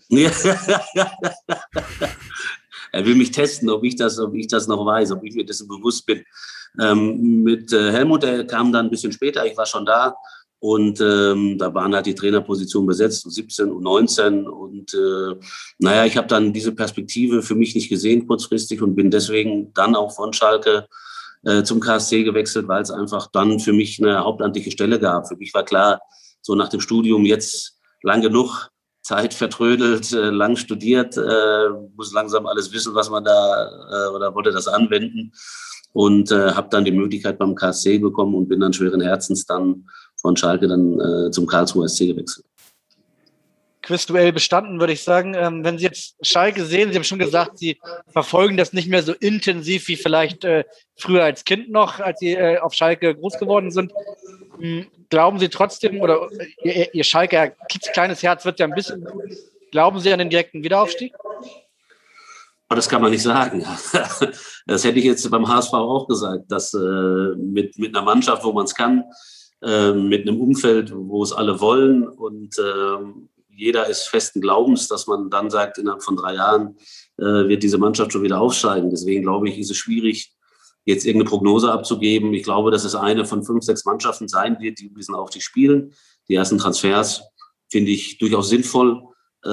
Er will mich testen, ob ich das noch weiß, ob ich mir dessen bewusst bin. Mit Helmut, der kam dann ein bisschen später. Ich war schon da. Und da waren halt die Trainerpositionen besetzt, U17, U19. Und ich habe dann diese Perspektive für mich nicht gesehen kurzfristig und bin deswegen dann auch von Schalke zum KSC gewechselt, weil es einfach dann für mich eine hauptamtliche Stelle gab. Für mich war klar, so nach dem Studium jetzt lang genug, Zeit vertrödelt, lang studiert, muss langsam alles wissen, was man da, oder wollte das anwenden. Und habe dann die Möglichkeit beim KSC bekommen und bin dann schweren Herzens dann von Schalke dann zum Karlsruher SC gewechselt. Quizduell bestanden, würde ich sagen. Wenn Sie jetzt Schalke sehen, Sie haben schon gesagt, Sie verfolgen das nicht mehr so intensiv wie vielleicht früher als Kind noch, als Sie auf Schalke groß geworden sind. Glauben Sie trotzdem, oder Ihr Schalker kleines Herz wird ja ein bisschen, glauben Sie an den direkten Wiederaufstieg? Aber das kann man nicht sagen. Das hätte ich jetzt beim HSV auch gesagt, dass mit einer Mannschaft, wo man es kann, mit einem Umfeld, wo es alle wollen und jeder ist festen Glaubens, dass man dann sagt, innerhalb von 3 Jahren wird diese Mannschaft schon wieder aufsteigen. Deswegen glaube ich, ist es schwierig, jetzt irgendeine Prognose abzugeben. Ich glaube, dass es eine von 5, 6 Mannschaften sein wird, die diesen Aufstieg spielen. Die ersten Transfers finde ich durchaus sinnvoll,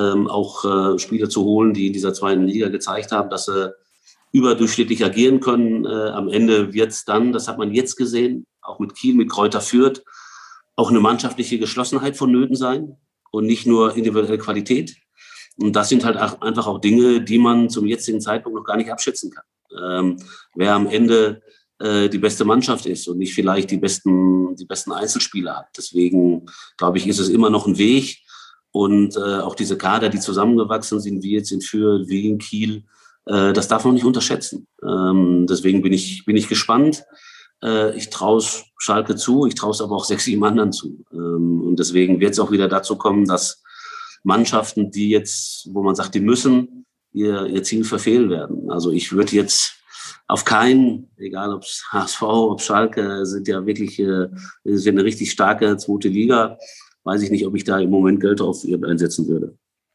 auch Spieler zu holen, die in dieser 2. Liga gezeigt haben, dass sie überdurchschnittlich agieren können. Am Ende wird es dann, das hat man jetzt gesehen, auch mit Kiel, mit Kräuter Fürth, auch eine mannschaftliche Geschlossenheit vonnöten sein und nicht nur individuelle Qualität. Und das sind halt einfach auch Dinge, die man zum jetzigen Zeitpunkt noch gar nicht abschätzen kann. Wer am Ende die beste Mannschaft ist und nicht vielleicht die besten Einzelspieler hat. Deswegen, glaube ich, ist es immer noch ein Weg. Und auch diese Kader, die zusammengewachsen sind, wie jetzt in Fürth, wie in Kiel, das darf man nicht unterschätzen. Deswegen bin ich gespannt. Ich traue es Schalke zu, ich traue es aber auch 6, 7 anderen zu. Und deswegen wird es auch wieder dazu kommen, dass Mannschaften, die jetzt, wo man sagt, die müssen, ihr Ziel verfehlen werden. Also ich würde jetzt auf keinen, egal ob es HSV, ob Schalke, sind ja wirklich ist ja eine richtig starke 2. Liga. Weiß ich nicht, ob ich da im Moment Geld drauf einsetzen würde.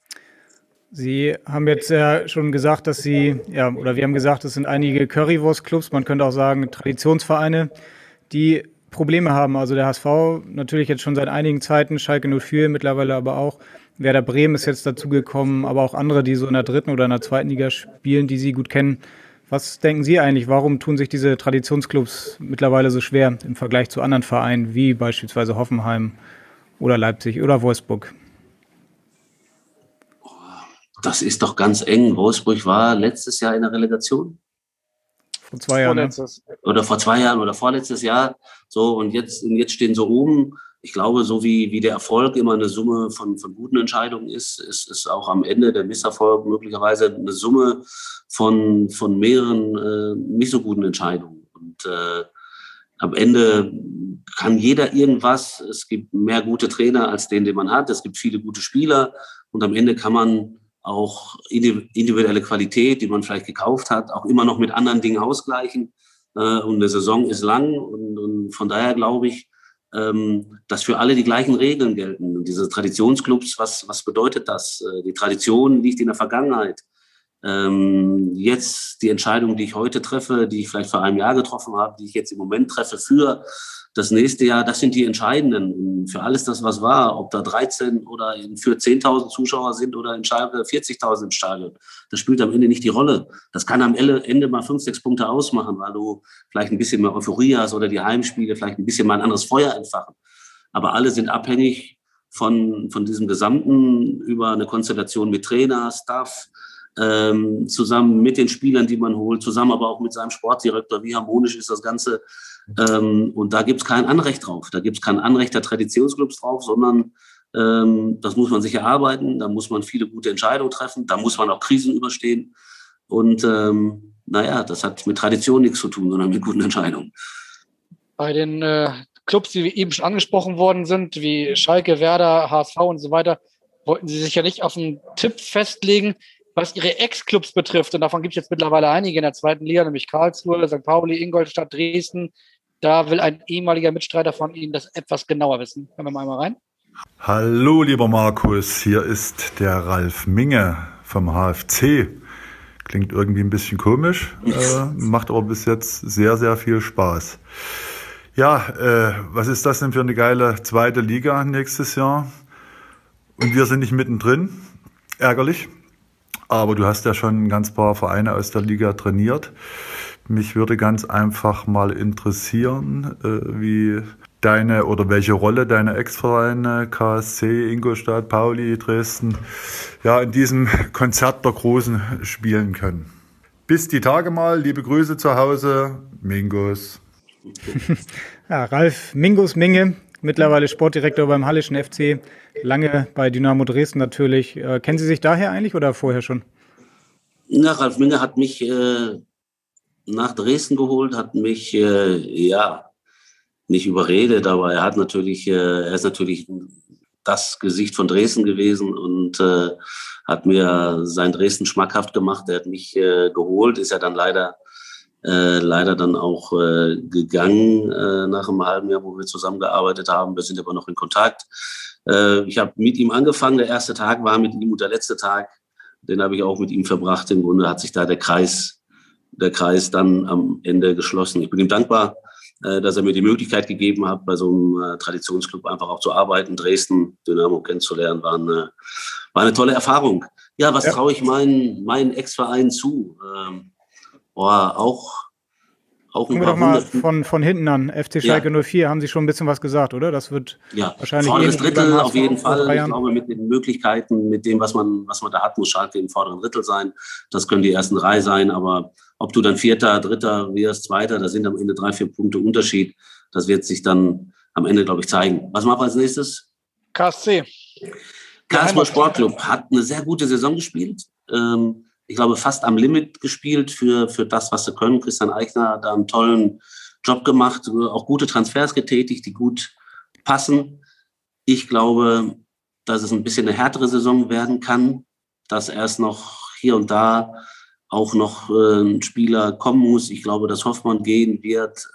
Sie haben jetzt ja schon gesagt, dass wir haben gesagt, es sind einige Currywurst-Clubs, man könnte auch sagen Traditionsvereine, die Probleme haben. Also der HSV natürlich jetzt schon seit einigen Zeiten, Schalke 04 mittlerweile aber auch. Werder Bremen ist jetzt dazugekommen, aber auch andere, die so in der 3. oder in der 2. Liga spielen, die Sie gut kennen. Was denken Sie eigentlich, warum tun sich diese Traditionsclubs mittlerweile so schwer im Vergleich zu anderen Vereinen, wie beispielsweise Hoffenheim oder Leipzig oder Wolfsburg? Das ist doch ganz eng. Wolfsburg war letztes Jahr in der Relegation. Vor 2 Jahren. Ne? Oder vor 2 Jahren oder vorletztes Jahr. So, und jetzt stehen sie oben. Ich glaube, so wie der Erfolg immer eine Summe von guten Entscheidungen ist auch am Ende der Misserfolg möglicherweise eine Summe von mehreren nicht so guten Entscheidungen. Und am Ende kann jeder irgendwas. Es gibt mehr gute Trainer als den man hat. Es gibt viele gute Spieler. Und am Ende kann man auch individuelle Qualität, die man vielleicht gekauft hat, auch immer noch mit anderen Dingen ausgleichen. Und eine Saison ist lang. Und von daher glaube ich, dass für alle die gleichen Regeln gelten. Und diese Traditionsclubs, was bedeutet das? Die Tradition liegt in der Vergangenheit. Jetzt die Entscheidung, die ich heute treffe, die ich vielleicht vor einem Jahr getroffen habe, die ich jetzt im Moment treffe für das nächste Jahr, das sind die entscheidenden. Für alles das, was war, ob da 13 oder für 10.000 Zuschauer sind oder in Schalke 40.000 im Stadion, das spielt am Ende nicht die Rolle. Das kann am Ende mal 5, 6 Punkte ausmachen, weil du vielleicht ein bisschen mehr Euphorie hast oder die Heimspiele vielleicht ein bisschen mal ein anderes Feuer entfachen. Aber alle sind abhängig von diesem Gesamten über eine Konstellation mit Trainer, Staff, zusammen mit den Spielern, die man holt, zusammen aber auch mit seinem Sportdirektor, wie harmonisch ist das Ganze. Und da gibt es kein Anrecht drauf. Da gibt es kein Anrecht der Traditionsclubs drauf, sondern das muss man sich erarbeiten, da muss man viele gute Entscheidungen treffen, da muss man auch Krisen überstehen. Und das hat mit Tradition nichts zu tun, sondern mit guten Entscheidungen. Bei den Clubs, die eben schon angesprochen worden sind, wie Schalke, Werder, HSV und so weiter, wollten Sie sich ja nicht auf einen Tipp festlegen, was Ihre Ex-Clubs betrifft. Und davon gibt es jetzt mittlerweile einige in der zweiten Liga, nämlich Karlsruhe, St. Pauli, Ingolstadt, Dresden. Da will ein ehemaliger Mitstreiter von Ihnen das etwas genauer wissen. Hören wir mal einmal rein. Hallo, lieber Markus, hier ist der Ralf Minge vom HFC. Klingt irgendwie ein bisschen komisch, macht aber bis jetzt sehr, sehr viel Spaß. Ja, was ist das denn für eine geile zweite Liga nächstes Jahr? Und wir sind nicht mittendrin, ärgerlich. Aber du hast ja schon ein ganz paar Vereine aus der Liga trainiert. Mich würde ganz einfach mal interessieren, wie deine oder welche Rolle deine Ex-Vereine KSC, Ingolstadt, Pauli, Dresden ja in diesem Konzert der Großen spielen können. Bis die Tage mal, liebe Grüße zu Hause, Mingos. Ja, Ralf Mingus Minge, mittlerweile Sportdirektor beim Hallischen FC, lange bei Dynamo Dresden natürlich. Kennen Sie sich daher eigentlich oder vorher schon? Na, Ralf Minge hat mich nach Dresden geholt, hat mich nicht überredet, aber er ist natürlich das Gesicht von Dresden gewesen und hat mir sein Dresden schmackhaft gemacht. Er hat mich geholt, ist ja dann leider dann auch gegangen nach einem halben Jahr, wo wir zusammengearbeitet haben. Wir sind aber noch in Kontakt. Ich habe mit ihm angefangen. Der erste Tag war mit ihm und der letzte Tag, den habe ich auch mit ihm verbracht. Im Grunde hat sich da der Kreis dann am Ende geschlossen. Ich bin ihm dankbar, dass er mir die Möglichkeit gegeben hat, bei so einem Traditionsclub einfach auch zu arbeiten. Dresden, Dynamo kennenzulernen, war eine tolle Erfahrung. Ja, was traue ich meinen Ex-Verein zu? Auch Fangen wir doch mal von hinten an. FC Schalke 04, haben Sie schon ein bisschen was gesagt, oder? Das wird wahrscheinlich vorderes Drittel auf jeden Fall. Ich glaube, mit den Möglichkeiten, mit dem, was man da hat, muss Schalke im vorderen Drittel sein. Das können die ersten 3 sein, aber ob du dann Vierter, Dritter wirst, Zweiter, da sind am Ende 3-4 Punkte Unterschied. Das wird sich dann am Ende, glaube ich, zeigen. Was machen wir als nächstes? KSC. Karlsruher Sportclub hat eine sehr gute Saison gespielt. Ich glaube, fast am Limit gespielt für das, was sie können. Christian Eichner hat da einen tollen Job gemacht, auch gute Transfers getätigt, die gut passen. Ich glaube, dass es ein bisschen eine härtere Saison werden kann, dass erst noch hier und da auch noch ein Spieler kommen muss. Ich glaube, dass Hoffmann gehen wird.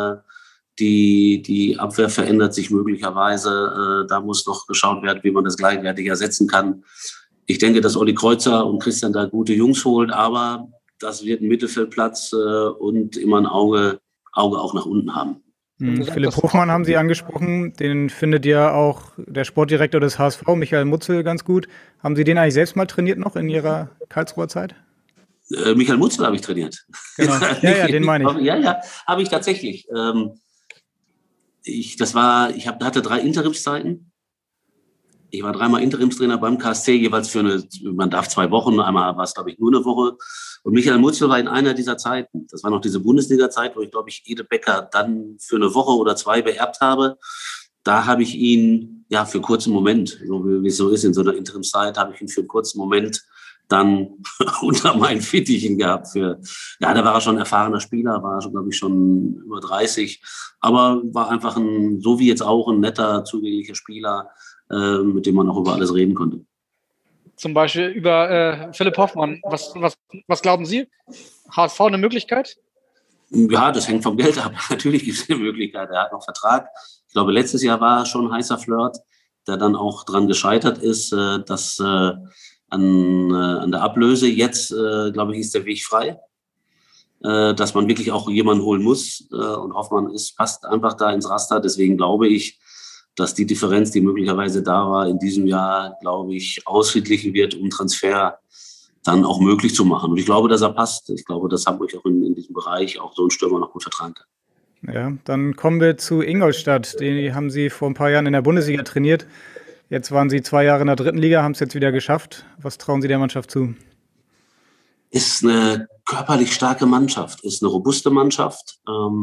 Die Abwehr verändert sich möglicherweise. Da muss noch geschaut werden, wie man das gleichwertig ersetzen kann. Ich denke, dass Olli Kreuzer und Christian da gute Jungs holen, aber das wird ein Mittelfeldplatz und immer ein Auge auch nach unten haben. Philipp Hofmann haben Sie angesprochen, den findet ja auch der Sportdirektor des HSV, Michael Mutzel, ganz gut. Haben Sie den eigentlich selbst mal trainiert noch in Ihrer Karlsruher Zeit? Michael Mutzel habe ich trainiert. Genau, ja, den meine ich. Ja, habe ich tatsächlich. Ich hatte 3 Interimszeiten. Ich war 3-mal Interimstrainer beim KSC, jeweils man darf 2 Wochen, einmal war es, glaube ich, nur eine Woche. Und Michael Mutzel war in einer dieser Zeiten. Das war noch diese Bundesliga-Zeit, wo ich, glaube ich, Ede Becker dann für eine Woche oder 2 beerbt habe. Da habe ich ihn, für einen kurzen Moment, so wie es so ist, in so einer Interimszeit, habe ich ihn für einen kurzen Moment dann unter meinen Fittichen gehabt. Da war er schon ein erfahrener Spieler, war schon, glaube ich, schon über 30. Aber war einfach so wie jetzt auch, ein netter, zugänglicher Spieler, mit dem man auch über alles reden konnte. Zum Beispiel über Philipp Hoffmann. Was glauben Sie? HSV eine Möglichkeit? Ja, das hängt vom Geld ab. Natürlich gibt es eine Möglichkeit. Er hat noch Vertrag. Ich glaube, letztes Jahr war schon ein heißer Flirt, der dann auch dran gescheitert ist, dass an der Ablöse jetzt, glaube ich, ist der Weg frei. Dass man wirklich auch jemanden holen muss. Und Hoffmann passt einfach da ins Raster. Deswegen glaube ich, dass die Differenz, die möglicherweise da war, in diesem Jahr, glaube ich, ausgeglichen wird, um Transfer dann auch möglich zu machen. Und ich glaube, dass er passt. Ich glaube, dass Hamburg auch in diesem Bereich auch so einen Stürmer noch gut vertragen kann. Ja, dann kommen wir zu Ingolstadt. Die haben Sie vor ein paar Jahren in der Bundesliga trainiert. Jetzt waren Sie 2 Jahre in der 3. Liga, haben es jetzt wieder geschafft. Was trauen Sie der Mannschaft zu? Ist eine körperlich starke Mannschaft, ist eine robuste Mannschaft,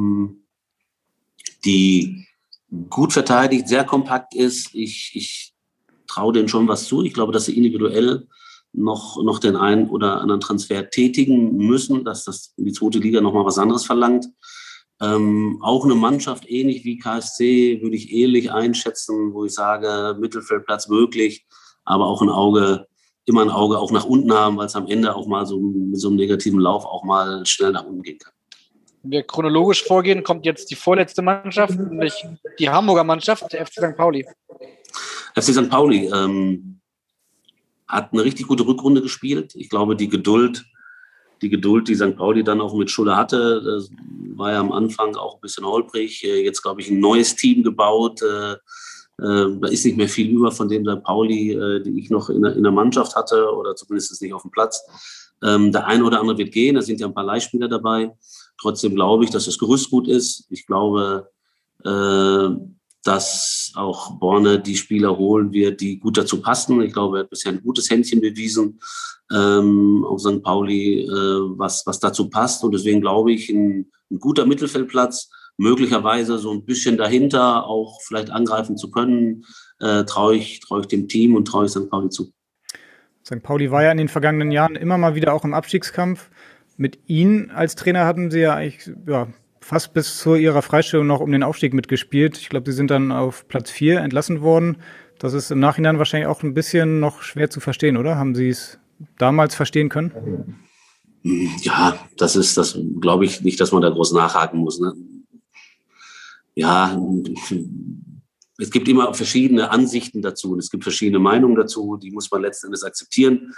die gut verteidigt, sehr kompakt ist. Ich traue denen schon was zu. Ich glaube, dass sie individuell noch den einen oder anderen Transfer tätigen müssen, dass das in die 2. Liga nochmal was anderes verlangt. Auch eine Mannschaft ähnlich wie KSC würde ich ähnlich einschätzen, wo ich sage, Mittelfeldplatz möglich, aber auch immer ein Auge auch nach unten haben, weil es am Ende auch mal so mit so einem negativen Lauf auch mal schnell nach unten gehen kann. Wenn wir chronologisch vorgehen, kommt jetzt die vorletzte Mannschaft, nämlich die Hamburger Mannschaft, der FC St. Pauli. FC St. Pauli hat eine richtig gute Rückrunde gespielt. Ich glaube, die Geduld, die St. Pauli dann auch mit Schulle hatte, das war ja am Anfang auch ein bisschen holprig. Jetzt, glaube ich, ein neues Team gebaut. Da ist nicht mehr viel über von dem St. Pauli, die ich noch in der Mannschaft hatte oder zumindest nicht auf dem Platz. Der eine oder andere wird gehen, da sind ja ein paar Leihspieler dabei. Trotzdem glaube ich, dass das Gerüst gut ist. Ich glaube, dass auch Borne die Spieler holen wird, die gut dazu passen. Ich glaube, er hat bisher ein gutes Händchen bewiesen auf St. Pauli, was dazu passt. Und deswegen glaube ich, ein guter Mittelfeldplatz, möglicherweise so ein bisschen dahinter auch vielleicht angreifen zu können, traue ich dem Team und traue ich St. Pauli zu. St. Pauli war ja in den vergangenen Jahren immer mal wieder auch im Abstiegskampf. Mit Ihnen als Trainer hatten Sie ja eigentlich fast bis zu Ihrer Freistellung noch um den Aufstieg mitgespielt. Ich glaube, Sie sind dann auf Platz 4 entlassen worden. Das ist im Nachhinein wahrscheinlich auch ein bisschen noch schwer zu verstehen, oder? Haben Sie es damals verstehen können? Ja, das glaube ich nicht, dass man da groß nachhaken muss. Ne? Ja, es gibt immer verschiedene Ansichten dazu und es gibt verschiedene Meinungen dazu, die muss man letzten Endes akzeptieren.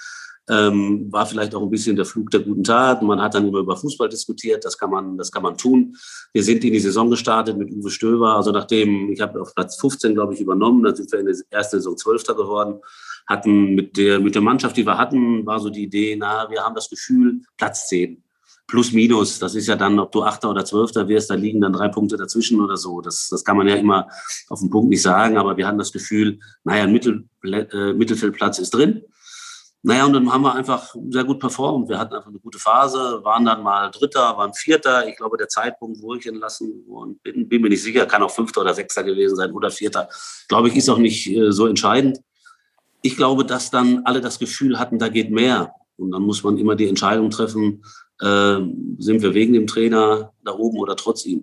War vielleicht auch ein bisschen der Flug der guten Tat. Man hat dann immer über Fußball diskutiert, das kann man tun. Wir sind in die Saison gestartet mit Uwe Stöber, also nachdem, ich habe auf Platz 15, glaube ich, übernommen, dann sind wir in der ersten Saison 12. geworden, hatten mit der Mannschaft, die wir hatten, war so die Idee, wir haben das Gefühl, Platz 10. Plus, minus, das ist ja dann, ob du 8. oder 12. wirst, da liegen dann 3 Punkte dazwischen oder so. Das kann man ja immer auf den Punkt nicht sagen, aber wir hatten das Gefühl, ein Mittelfeldplatz ist drin. Und dann haben wir einfach sehr gut performt. Wir hatten einfach eine gute Phase, waren dann mal Dritter, waren Vierter. Ich glaube, der Zeitpunkt, wo ich entlassen und bin mir nicht sicher, kann auch 5. oder 6. gewesen sein oder 4. Glaube ich, ist auch nicht so entscheidend. Ich glaube, dass dann alle das Gefühl hatten, da geht mehr. Und dann muss man immer die Entscheidung treffen, sind wir wegen dem Trainer da oben oder trotz ihm.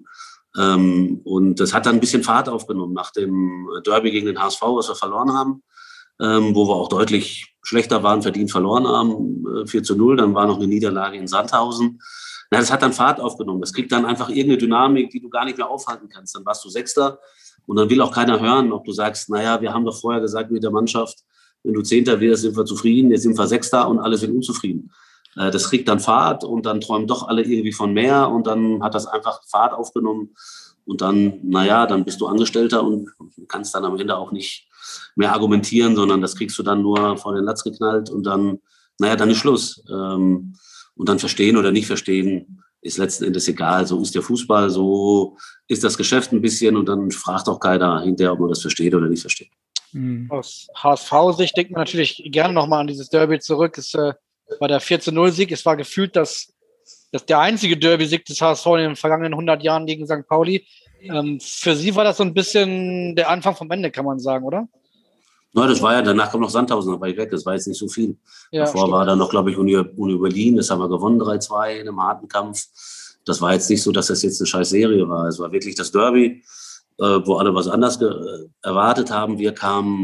Und das hat dann ein bisschen Fahrt aufgenommen nach dem Derby gegen den HSV, was wir verloren haben, wo wir auch deutlich schlechter waren, verdient verloren haben, 4:0. Dann war noch eine Niederlage in Sandhausen. Das hat dann Fahrt aufgenommen. Das kriegt dann einfach irgendeine Dynamik, die du gar nicht mehr aufhalten kannst. Dann warst du 6. und dann will auch keiner hören, ob du sagst, wir haben doch vorher gesagt mit der Mannschaft, wenn du 10. wirst, sind wir zufrieden, jetzt sind wir 6. und alle sind unzufrieden. Das kriegt dann Fahrt und dann träumen doch alle irgendwie von mehr und dann hat das einfach Fahrt aufgenommen und dann, dann bist du Angestellter und kannst dann am Ende auch nicht mehr argumentieren, sondern das kriegst du dann nur vor den Latz geknallt und dann, dann ist Schluss. Und dann verstehen oder nicht verstehen ist letzten Endes egal. So ist der Fußball, so ist das Geschäft ein bisschen und dann fragt auch keiner hinterher, ob man das versteht oder nicht versteht. Aus HSV-Sicht denkt man natürlich gerne nochmal an dieses Derby zurück. Es war der 4:0-Sieg. Es war gefühlt dass der einzige Derby-Sieg des HSV in den vergangenen 100 Jahren gegen St. Pauli. Für Sie war das so ein bisschen der Anfang vom Ende, kann man sagen, oder? Das war ja, danach kam noch Sandhausen, da war ich weg, das war jetzt nicht so viel. Ja, davor stimmt. War dann noch, glaube ich, Uni Berlin, das haben wir gewonnen, 3:2 in einem harten Kampf. Das war jetzt nicht so, dass das jetzt eine scheiß Serie war. Es war wirklich das Derby, wo alle was anderes erwartet haben. Wir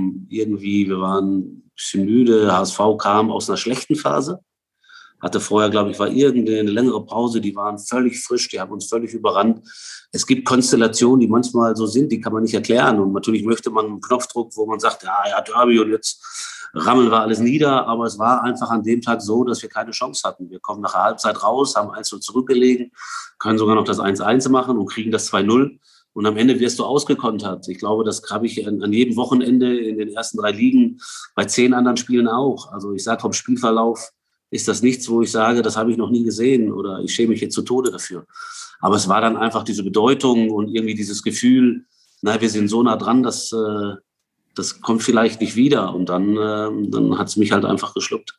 waren ein bisschen müde. HSV kam aus einer schlechten Phase. Hatte vorher, glaube ich, war irgendeine längere Pause. Die waren völlig frisch, die haben uns völlig überrannt. Es gibt Konstellationen, die manchmal so sind, die kann man nicht erklären. Und natürlich möchte man einen Knopfdruck, wo man sagt, ja, Derby und jetzt rammeln wir alles nieder. Aber es war einfach an dem Tag so, dass wir keine Chance hatten. Wir kommen nach der Halbzeit raus, haben 1:0 zurückgelegen, können sogar noch das 1:1 machen und kriegen das 2:0. Und am Ende wirst du ausgekontert. Ich glaube, das habe ich an jedem Wochenende in den ersten 3 Ligen bei 10 anderen Spielen auch. Also ich sage vom Spielverlauf, ist das nichts, wo ich sage, das habe ich noch nie gesehen oder ich schäme mich jetzt zu Tode dafür. Aber es war dann einfach diese Bedeutung und irgendwie dieses Gefühl, wir sind so nah dran, das kommt vielleicht nicht wieder. Und dann hat es mich halt einfach geschluckt.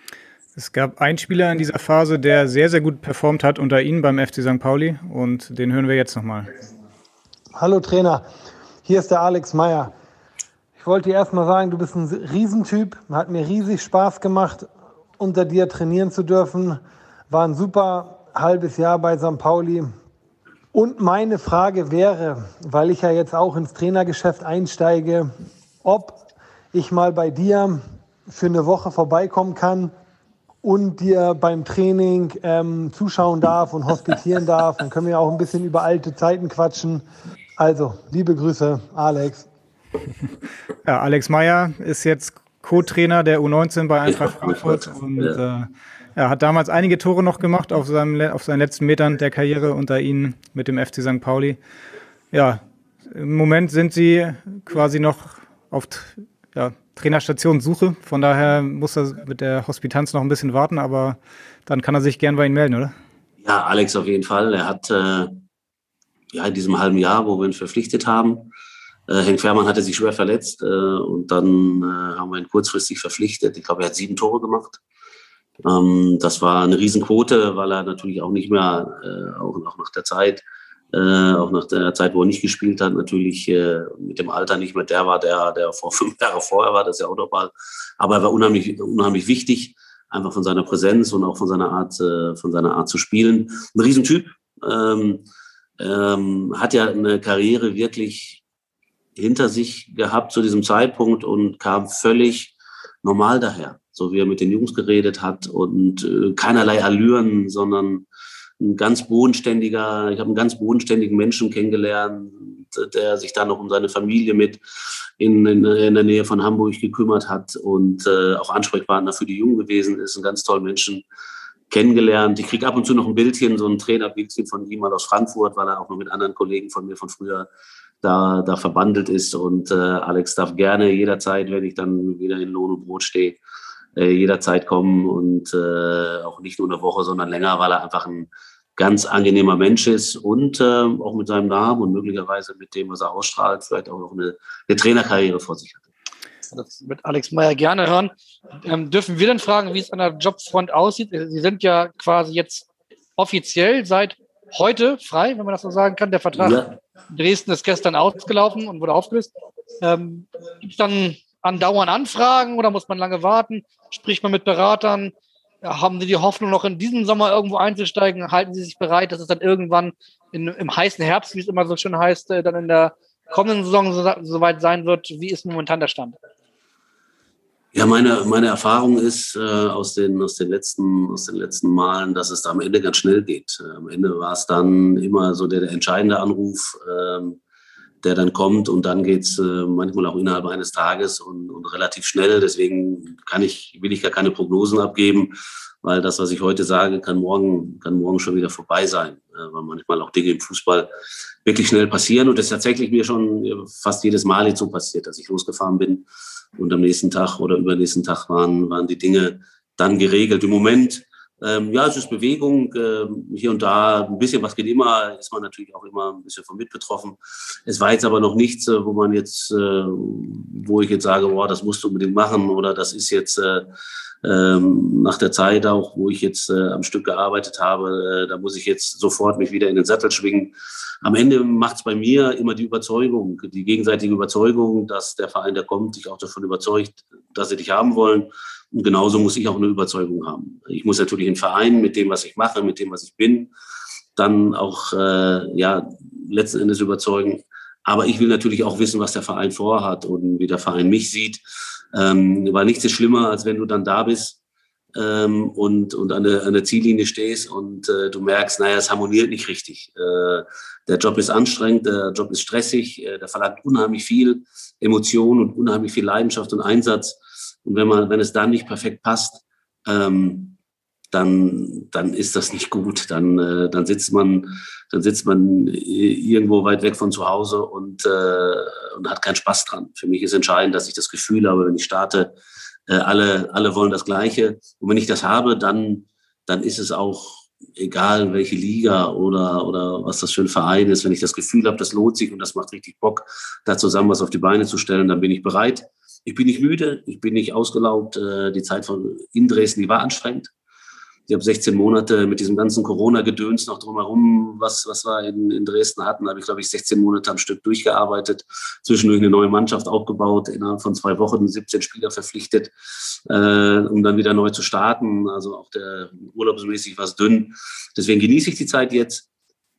Es gab einen Spieler in dieser Phase, der sehr, sehr gut performt hat unter Ihnen beim FC St. Pauli und den hören wir jetzt nochmal. Hallo Trainer, hier ist der Alex Meyer. Ich wollte dir erstmal sagen, du bist ein Riesentyp, hat mir riesig Spaß gemacht, unter dir trainieren zu dürfen. War ein super halbes Jahr bei St. Pauli. Und meine Frage wäre, weil ich ja jetzt auch ins Trainergeschäft einsteige, ob ich mal bei dir für eine Woche vorbeikommen kann und dir beim Training zuschauen darf und hospitieren darf. Dann können wir auch ein bisschen über alte Zeiten quatschen. Also, liebe Grüße, Alex. Ja, Alex Meyer ist jetzt Co-Trainer der U19 bei Eintracht Frankfurt und er hat damals einige Tore noch gemacht auf seinen letzten Metern der Karriere unter Ihnen mit dem FC St. Pauli. Ja, im Moment sind Sie quasi noch auf Trainerstationssuche. Von daher muss er mit der Hospitanz noch ein bisschen warten, aber dann kann er sich gern bei Ihnen melden, oder? Ja, Alex auf jeden Fall. Er hat in diesem halben Jahr, wo wir ihn verpflichtet haben, Henk Fährmann hatte sich schwer verletzt und dann haben wir ihn kurzfristig verpflichtet. Ich glaube, er hat 7 Tore gemacht. Das war eine Riesenquote, weil er natürlich auch nicht mehr, auch nach der Zeit, wo er nicht gespielt hat, natürlich mit dem Alter nicht mehr der war, der vor 5 Jahre vorher war, das ist ja auch nochmal. Aber er war unheimlich wichtig, einfach von seiner Präsenz und auch von seiner Art zu spielen. Ein Riesentyp, hat ja eine Karriere wirklich hinter sich gehabt zu diesem Zeitpunkt und kam völlig normal daher. So wie er mit den Jungs geredet hat und keinerlei Allüren, sondern ich habe einen ganz bodenständigen Menschen kennengelernt, der sich dann noch um seine Familie mit in der Nähe von Hamburg gekümmert hat und auch Ansprechpartner für die Jungen gewesen ist, einen ganz tollen Menschen kennengelernt. Ich kriege ab und zu noch ein Bildchen, so ein Trainerbildchen von ihm mal aus Frankfurt, weil er auch noch mit anderen Kollegen von mir von früher da verbandelt ist. Und Alex darf gerne jederzeit, wenn ich dann wieder in Lohn und Brot stehe, jederzeit kommen und auch nicht nur eine Woche, sondern länger, weil er einfach ein ganz angenehmer Mensch ist und auch mit seinem Namen und möglicherweise mit dem, was er ausstrahlt, vielleicht auch noch eine Trainerkarriere vor sich hat. Das wird Alex Meyer gerne hören. Dürfen wir denn fragen, wie es an der Jobfront aussieht? Sie sind ja quasi jetzt offiziell seit heute frei, wenn man das so sagen kann. Der Vertrag in Dresden ist gestern ausgelaufen und wurde aufgelöst. Gibt es dann andauernd Anfragen oder muss man lange warten? Spricht man mit Beratern? Haben Sie die Hoffnung, noch in diesem Sommer irgendwo einzusteigen? Halten Sie sich bereit, dass es dann irgendwann im heißen Herbst, wie es immer so schön heißt, dann in der kommenden Saison soweit sein wird? Wie ist momentan der Stand? Ja, meine Erfahrung ist aus den letzten Malen, dass es da am Ende ganz schnell geht. Am Ende war es dann immer so der entscheidende Anruf, der dann kommt und dann geht's manchmal auch innerhalb eines Tages und relativ schnell. Deswegen will ich gar keine Prognosen abgeben, weil das, was ich heute sage, kann morgen schon wieder vorbei sein, weil manchmal auch Dinge im Fußball wirklich schnell passieren und das ist tatsächlich mir schon fast jedes Mal jetzt so passiert, dass ich losgefahren bin und am nächsten Tag oder übernächsten Tag waren die Dinge dann geregelt. Im Moment, es ist Bewegung, hier und da, ein bisschen was geht immer, ist man natürlich auch immer ein bisschen von mit betroffen. Es war jetzt aber noch nichts, wo ich jetzt sage, boah, das musst du unbedingt machen oder das ist jetzt nach der Zeit auch, wo ich jetzt am Stück gearbeitet habe, da muss ich jetzt sofort mich wieder in den Sattel schwingen. Am Ende macht es bei mir immer die Überzeugung, die gegenseitige Überzeugung, dass der Verein, der kommt, dich auch davon überzeugt, dass sie dich haben wollen. Und genauso muss ich auch eine Überzeugung haben. Ich muss natürlich den Verein mit dem, was ich mache, mit dem, was ich bin, dann auch letzten Endes überzeugen. Aber ich will natürlich auch wissen, was der Verein vorhat und wie der Verein mich sieht. Weil nichts ist schlimmer, als wenn du dann da bist und an der Ziellinie stehst und du merkst, naja, es harmoniert nicht richtig. Der Job ist anstrengend, der Job ist stressig, der verlangt unheimlich viel Emotion und unheimlich viel Leidenschaft und Einsatz. Und wenn es dann nicht perfekt passt, dann ist das nicht gut. Dann sitzt man irgendwo weit weg von zu Hause und hat keinen Spaß dran. Für mich ist entscheidend, dass ich das Gefühl habe, wenn ich starte, alle wollen das Gleiche. Und wenn ich das habe, dann ist es auch egal, welche Liga oder was das für ein Verein ist. Wenn ich das Gefühl habe, das lohnt sich und das macht richtig Bock, da zusammen was auf die Beine zu stellen, dann bin ich bereit. Ich bin nicht müde, ich bin nicht ausgelaugt. Die Zeit in Dresden, die war anstrengend. Ich habe 16 Monate mit diesem ganzen Corona-Gedöns noch drumherum, was wir in Dresden hatten, habe ich, glaube ich, 16 Monate am Stück durchgearbeitet, zwischendurch eine neue Mannschaft aufgebaut, innerhalb von 2 Wochen 17 Spieler verpflichtet, um dann wieder neu zu starten. Also auch urlaubsmäßig war es dünn. Deswegen genieße ich die Zeit jetzt.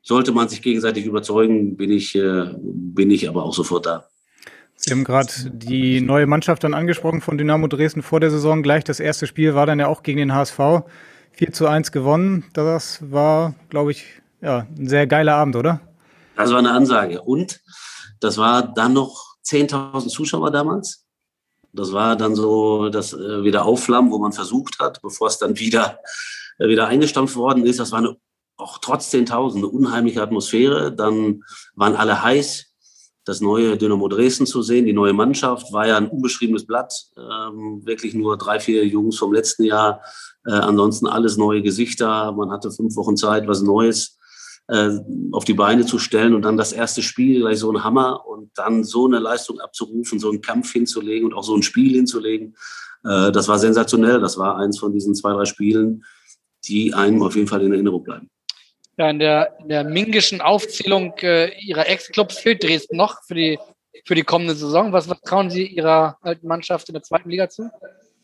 sollte man sich gegenseitig überzeugen, bin ich aber auch sofort da. Sie haben gerade die neue Mannschaft dann angesprochen von Dynamo Dresden vor der Saison. Gleich das erste Spiel war dann ja auch gegen den HSV. 4:1 gewonnen. Das war, glaube ich, ja, ein sehr geiler Abend, oder? Das war eine Ansage. Und das war dann noch 10.000 Zuschauer damals. Das war dann so das wieder Aufflammen, wo man versucht hat, bevor es dann wieder eingestampft worden ist. Das war auch trotz 10.000 eine unheimliche Atmosphäre. Dann waren alle heiß, das neue Dynamo Dresden zu sehen. Die neue Mannschaft war ja ein unbeschriebenes Blatt. Wirklich nur 3, 4 Jungs vom letzten Jahr. Ansonsten alles neue Gesichter. Man hatte 5 Wochen Zeit, was Neues auf die Beine zu stellen. Und dann das erste Spiel, gleich so ein Hammer. Und dann so eine Leistung abzurufen, so einen Kampf hinzulegen und auch so ein Spiel hinzulegen. Das war sensationell. Das war eins von diesen 2, 3 Spielen, die einem auf jeden Fall in Erinnerung bleiben. Ja, in der mingischen Aufzählung Ihrer Ex-Clubs fehlt Dresden noch für die kommende Saison. Was trauen Sie Ihrer alten Mannschaft in der 2. Liga zu?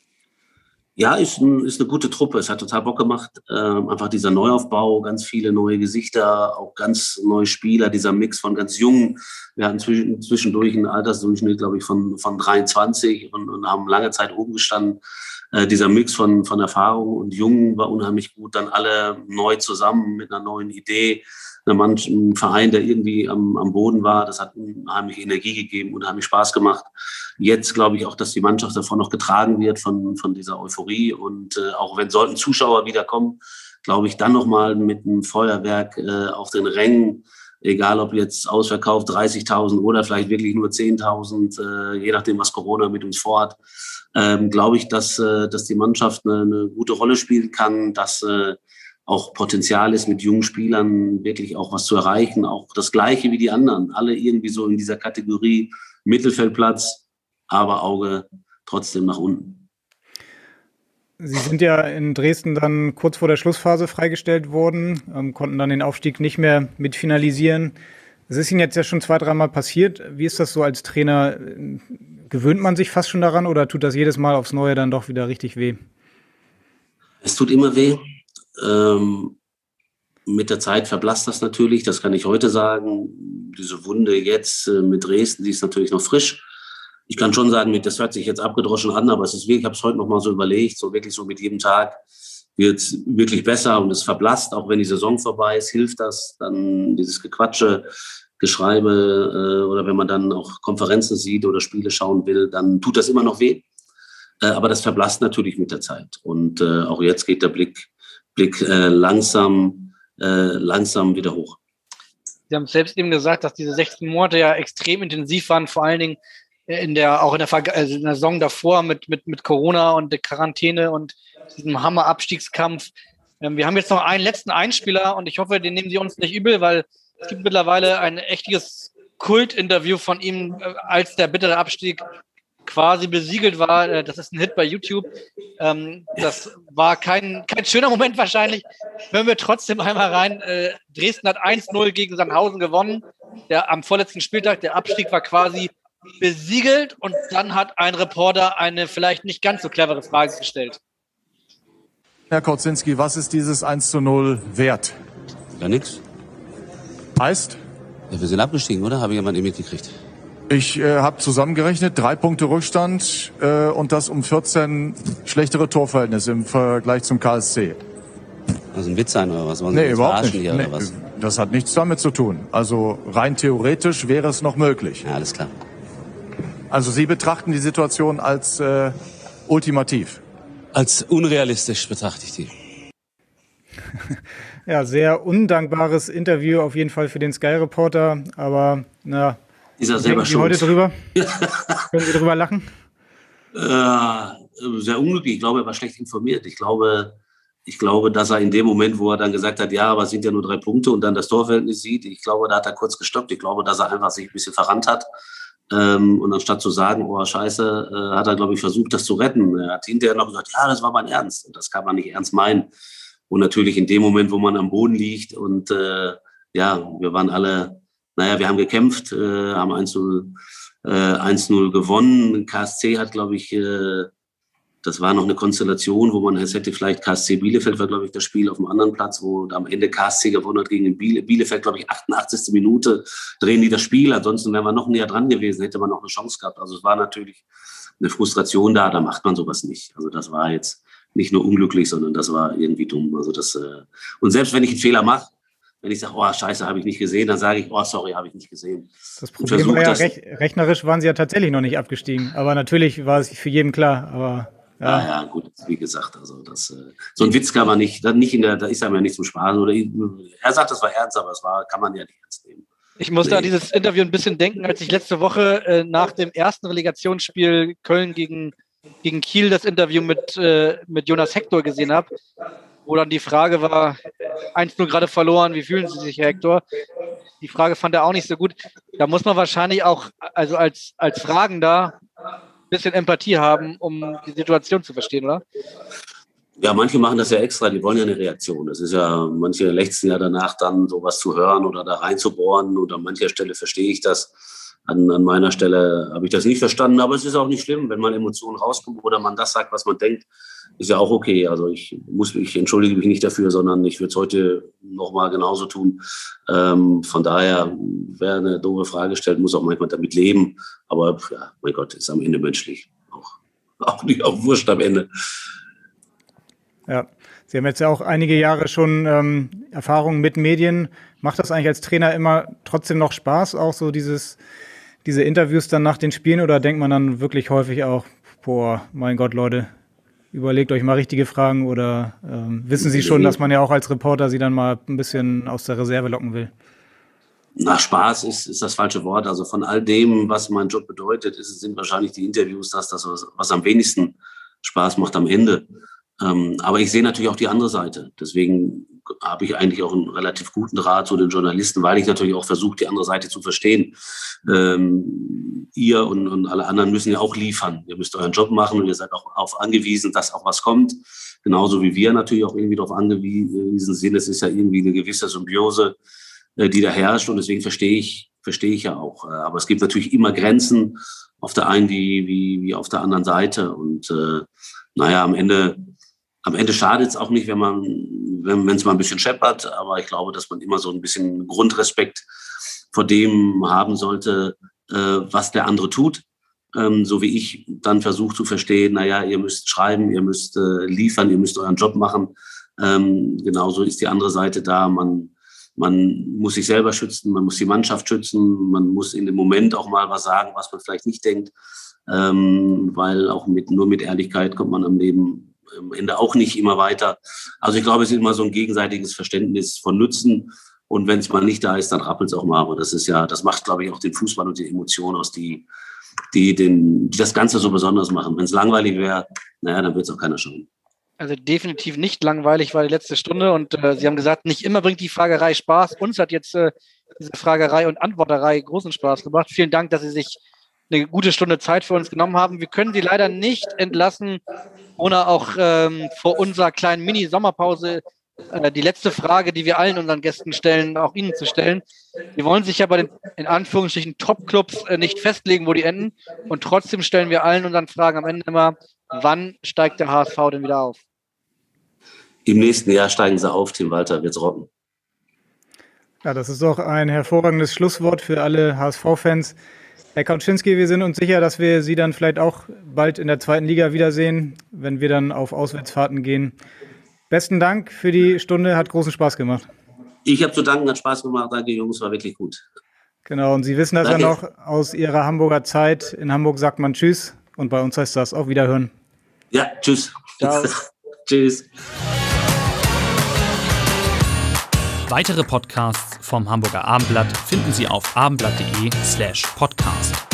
Ja, ist eine gute Truppe. Es hat total Bock gemacht. Einfach dieser Neuaufbau, ganz viele neue Gesichter, auch ganz neue Spieler, dieser Mix von ganz jungen. Wir hatten zwischendurch einen Altersdurchschnitt, glaube ich, von 23 und haben lange Zeit oben gestanden. Dieser Mix von Erfahrung und Jungen war unheimlich gut. Dann alle neu zusammen mit einer neuen Idee. Ein Verein, der irgendwie am Boden war, das hat unheimlich Energie gegeben, unheimlich Spaß gemacht. Jetzt glaube ich auch, dass die Mannschaft davon noch getragen wird von dieser Euphorie. Und auch wenn sollten Zuschauer wiederkommen, glaube ich, dann nochmal mit einem Feuerwerk auf den Rängen, egal ob jetzt ausverkauft 30.000 oder vielleicht wirklich nur 10.000, je nachdem, was Corona mit uns vorhat, glaube ich, dass die Mannschaft eine gute Rolle spielen kann, dass auch Potenzial ist, mit jungen Spielern wirklich auch was zu erreichen, auch das Gleiche wie die anderen, alle irgendwie so in dieser Kategorie Mittelfeldplatz, aber Auge trotzdem nach unten. Sie sind ja in Dresden dann kurz vor der Schlussphase freigestellt worden, konnten dann den Aufstieg nicht mehr mit finalisieren. Es ist Ihnen jetzt ja schon 2, 3 Mal passiert. Wie ist das so als Trainer? Gewöhnt man sich fast schon daran oder tut das jedes Mal aufs Neue dann doch wieder richtig weh? Es tut immer weh. Mit der Zeit verblasst das natürlich, das kann ich heute sagen. Diese Wunde jetzt mit Dresden, die ist natürlich noch frisch. Ich kann schon sagen, das hört sich jetzt abgedroschen an, aber es ist wirklich, ich habe es heute noch mal so überlegt, so wirklich so mit jedem Tag wird es wirklich besser und es verblasst, auch wenn die Saison vorbei ist, hilft das, dann dieses Gequatsche, Geschreibe oder wenn man dann auch Konferenzen sieht oder Spiele schauen will, dann tut das immer noch weh. Aber das verblasst natürlich mit der Zeit und auch jetzt geht der Blick langsam wieder hoch. Sie haben selbst eben gesagt, dass diese 16 Monate ja extrem intensiv waren, vor allen Dingen in der Saison davor mit Corona und der Quarantäne und diesem Hammer-Abstiegskampf. Wir haben jetzt noch einen letzten Einspieler und ich hoffe, den nehmen Sie uns nicht übel, weil es gibt mittlerweile ein echtes Kult-Interview von ihm, als der bittere Abstieg quasi besiegelt war. Das ist ein Hit bei YouTube. Das war kein schöner Moment wahrscheinlich. Hören wir trotzdem einmal rein. Dresden hat 1:0 gegen Sandhausen gewonnen. Am vorletzten Spieltag, der Abstieg war quasi besiegelt und dann hat ein Reporter eine vielleicht nicht ganz so clevere Frage gestellt. Herr Kocinski, was ist dieses 1:0 wert? Ja, nix. Heißt? Ja, wir sind abgestiegen, oder? Habe ich jemand mitgekriegt? Ich habe zusammengerechnet, 3 Punkte Rückstand und das um 14 schlechtere Torverhältnisse im Vergleich zum KSC. Also ein Witz sein oder was? Nee, überhaupt nicht. Hier, oder was? Das hat nichts damit zu tun. Also rein theoretisch wäre es noch möglich. Ja, alles klar. Also Sie betrachten die Situation als ultimativ? Als unrealistisch betrachte ich die. Ja, sehr undankbares Interview auf jeden Fall für den Sky-Reporter, aber na, ist er selber schuld. Heute drüber? Können Sie drüber lachen? Sehr unglücklich. Ich glaube, er war schlecht informiert. Ich glaube, dass er in dem Moment, wo er dann gesagt hat, ja, aber es sind ja nur 3 Punkte und dann das Torverhältnis sieht, ich glaube, da hat er kurz gestoppt. Ich glaube, dass er einfach sich ein bisschen verrannt hat. Und anstatt zu sagen, oh Scheiße, hat er, glaube ich, versucht, das zu retten. Er hat hinterher noch gesagt, ja, das war mein Ernst. Und das kann man nicht ernst meinen. Und natürlich in dem Moment, wo man am Boden liegt und ja, wir waren alle, wir haben gekämpft, haben 1:0 gewonnen. KSC hat, glaube ich, Das war noch eine Konstellation, wo man, es hätte vielleicht KSC Bielefeld, war glaube ich das Spiel auf dem anderen Platz, wo am Ende KSC gewonnen hat gegen Bielefeld, glaube ich 88. Minute, drehen die das Spiel. Ansonsten wären wir noch näher dran gewesen, hätte man noch eine Chance gehabt. Also es war natürlich eine Frustration da macht man sowas nicht. Also das war jetzt nicht nur unglücklich, sondern das war irgendwie dumm. Also und selbst wenn ich einen Fehler mache, wenn ich sage, oh scheiße, habe ich nicht gesehen, dann sage ich, oh sorry, habe ich nicht gesehen. Das Problem war ja, rechnerisch waren sie ja tatsächlich noch nicht abgestiegen. Aber natürlich war es für jeden klar. Aber ja, gut, wie gesagt, also so ein Witz kann man nicht, da ist einem ja nicht zum Spaß. Oder er sagt, das war ernst, aber kann man ja nicht ernst nehmen. Ich musste an dieses Interview ein bisschen denken, als ich letzte Woche nach dem ersten Relegationsspiel Köln gegen Kiel das Interview mit Jonas Hector gesehen habe, wo dann die Frage war, 1-0 gerade verloren, wie fühlen Sie sich, Herr Hector? Die Frage fand er auch nicht so gut. Da muss man wahrscheinlich auch, also als Fragender, ein bisschen Empathie haben, um die Situation zu verstehen, oder? Ja, manche machen das ja extra, die wollen ja eine Reaktion. Das ist ja, manche lechzen ja danach dann sowas zu hören oder da reinzubohren und an mancher Stelle verstehe ich das. An meiner Stelle habe ich das nicht verstanden, aber es ist auch nicht schlimm, wenn mal Emotionen rauskommen oder man das sagt, was man denkt, ist ja auch okay. Also ich entschuldige mich nicht dafür, sondern ich würde es heute nochmal genauso tun. Von daher, wer eine doofe Frage stellt, muss auch manchmal damit leben. Aber ja, mein Gott, ist am Ende menschlich. Auch nicht auch wurscht am Ende. Ja, Sie haben jetzt ja auch einige Jahre schon Erfahrung mit Medien. Macht das eigentlich als Trainer immer trotzdem noch Spaß, auch so diese Interviews dann nach den Spielen? Oder denkt man dann wirklich häufig auch, boah, mein Gott, Leute, überlegt euch mal richtige Fragen oder wissen Sie schon, dass man ja auch als Reporter Sie dann mal ein bisschen aus der Reserve locken will? Na, Spaß ist das falsche Wort. Also von all dem, was mein Job bedeutet, sind wahrscheinlich die Interviews das was am wenigsten Spaß macht am Ende. Aber ich sehe natürlich auch die andere Seite. Deswegen habe ich eigentlich auch einen relativ guten Draht zu den Journalisten, weil ich natürlich auch versuche, die andere Seite zu verstehen. Ihr und alle anderen müssen ja auch liefern. Ihr müsst euren Job machen und ihr seid auch darauf angewiesen, dass auch was kommt. Genauso wie wir natürlich auch irgendwie darauf angewiesen sind. Es ist ja irgendwie eine gewisse Symbiose, die da herrscht. Und deswegen verstehe ich ja auch. Aber es gibt natürlich immer Grenzen auf der einen wie auf der anderen Seite. Und am Ende schadet es auch nicht, wenn es mal ein bisschen scheppert. Aber ich glaube, dass man immer so ein bisschen Grundrespekt vor dem haben sollte, was der andere tut. So wie ich dann versuche zu verstehen, ihr müsst schreiben, ihr müsst liefern, ihr müsst euren Job machen. Genauso ist die andere Seite da. Man muss sich selber schützen, man muss die Mannschaft schützen, man muss in dem Moment auch mal was sagen, was man vielleicht nicht denkt. Weil auch nur mit Ehrlichkeit kommt man am Ende auch nicht immer weiter. Also ich glaube, es ist immer so ein gegenseitiges Verständnis von Nutzen. Und wenn es mal nicht da ist, dann rappelt es auch mal. Aber das macht, glaube ich, auch den Fußball und die Emotionen aus, die das Ganze so besonders machen. Wenn es langweilig wäre, dann wird es auch keiner schauen. Also definitiv nicht langweilig war die letzte Stunde. Und Sie haben gesagt, nicht immer bringt die Fragerei Spaß. Uns hat jetzt diese Fragerei und Antworterei großen Spaß gemacht. Vielen Dank, dass Sie sich eine gute Stunde Zeit für uns genommen haben. Wir können Sie leider nicht entlassen, ohne auch vor unserer kleinen Mini-Sommerpause die letzte Frage, die wir allen unseren Gästen stellen, auch Ihnen zu stellen. Sie wollen sich ja bei den, in Anführungsstrichen, Top-Clubs nicht festlegen, wo die enden. Und trotzdem stellen wir allen unseren Fragen am Ende immer, wann steigt der HSV denn wieder auf? Im nächsten Jahr steigen sie auf, Tim Walter, wird's rocken. Ja, das ist doch ein hervorragendes Schlusswort für alle HSV-Fans. Herr Kauczynski, wir sind uns sicher, dass wir Sie dann vielleicht auch bald in der 2. Liga wiedersehen, wenn wir dann auf Auswärtsfahrten gehen. Besten Dank für die Stunde, hat großen Spaß gemacht. Ich habe zu danken, hat Spaß gemacht. Danke, Jungs, war wirklich gut. Genau, und Sie wissen das ja noch aus Ihrer Hamburger Zeit. In Hamburg sagt man Tschüss und bei uns heißt das auf Wiederhören. Ja, tschüss. Ciao. Tschüss. Weitere Podcasts vom Hamburger Abendblatt finden Sie auf abendblatt.de/podcast.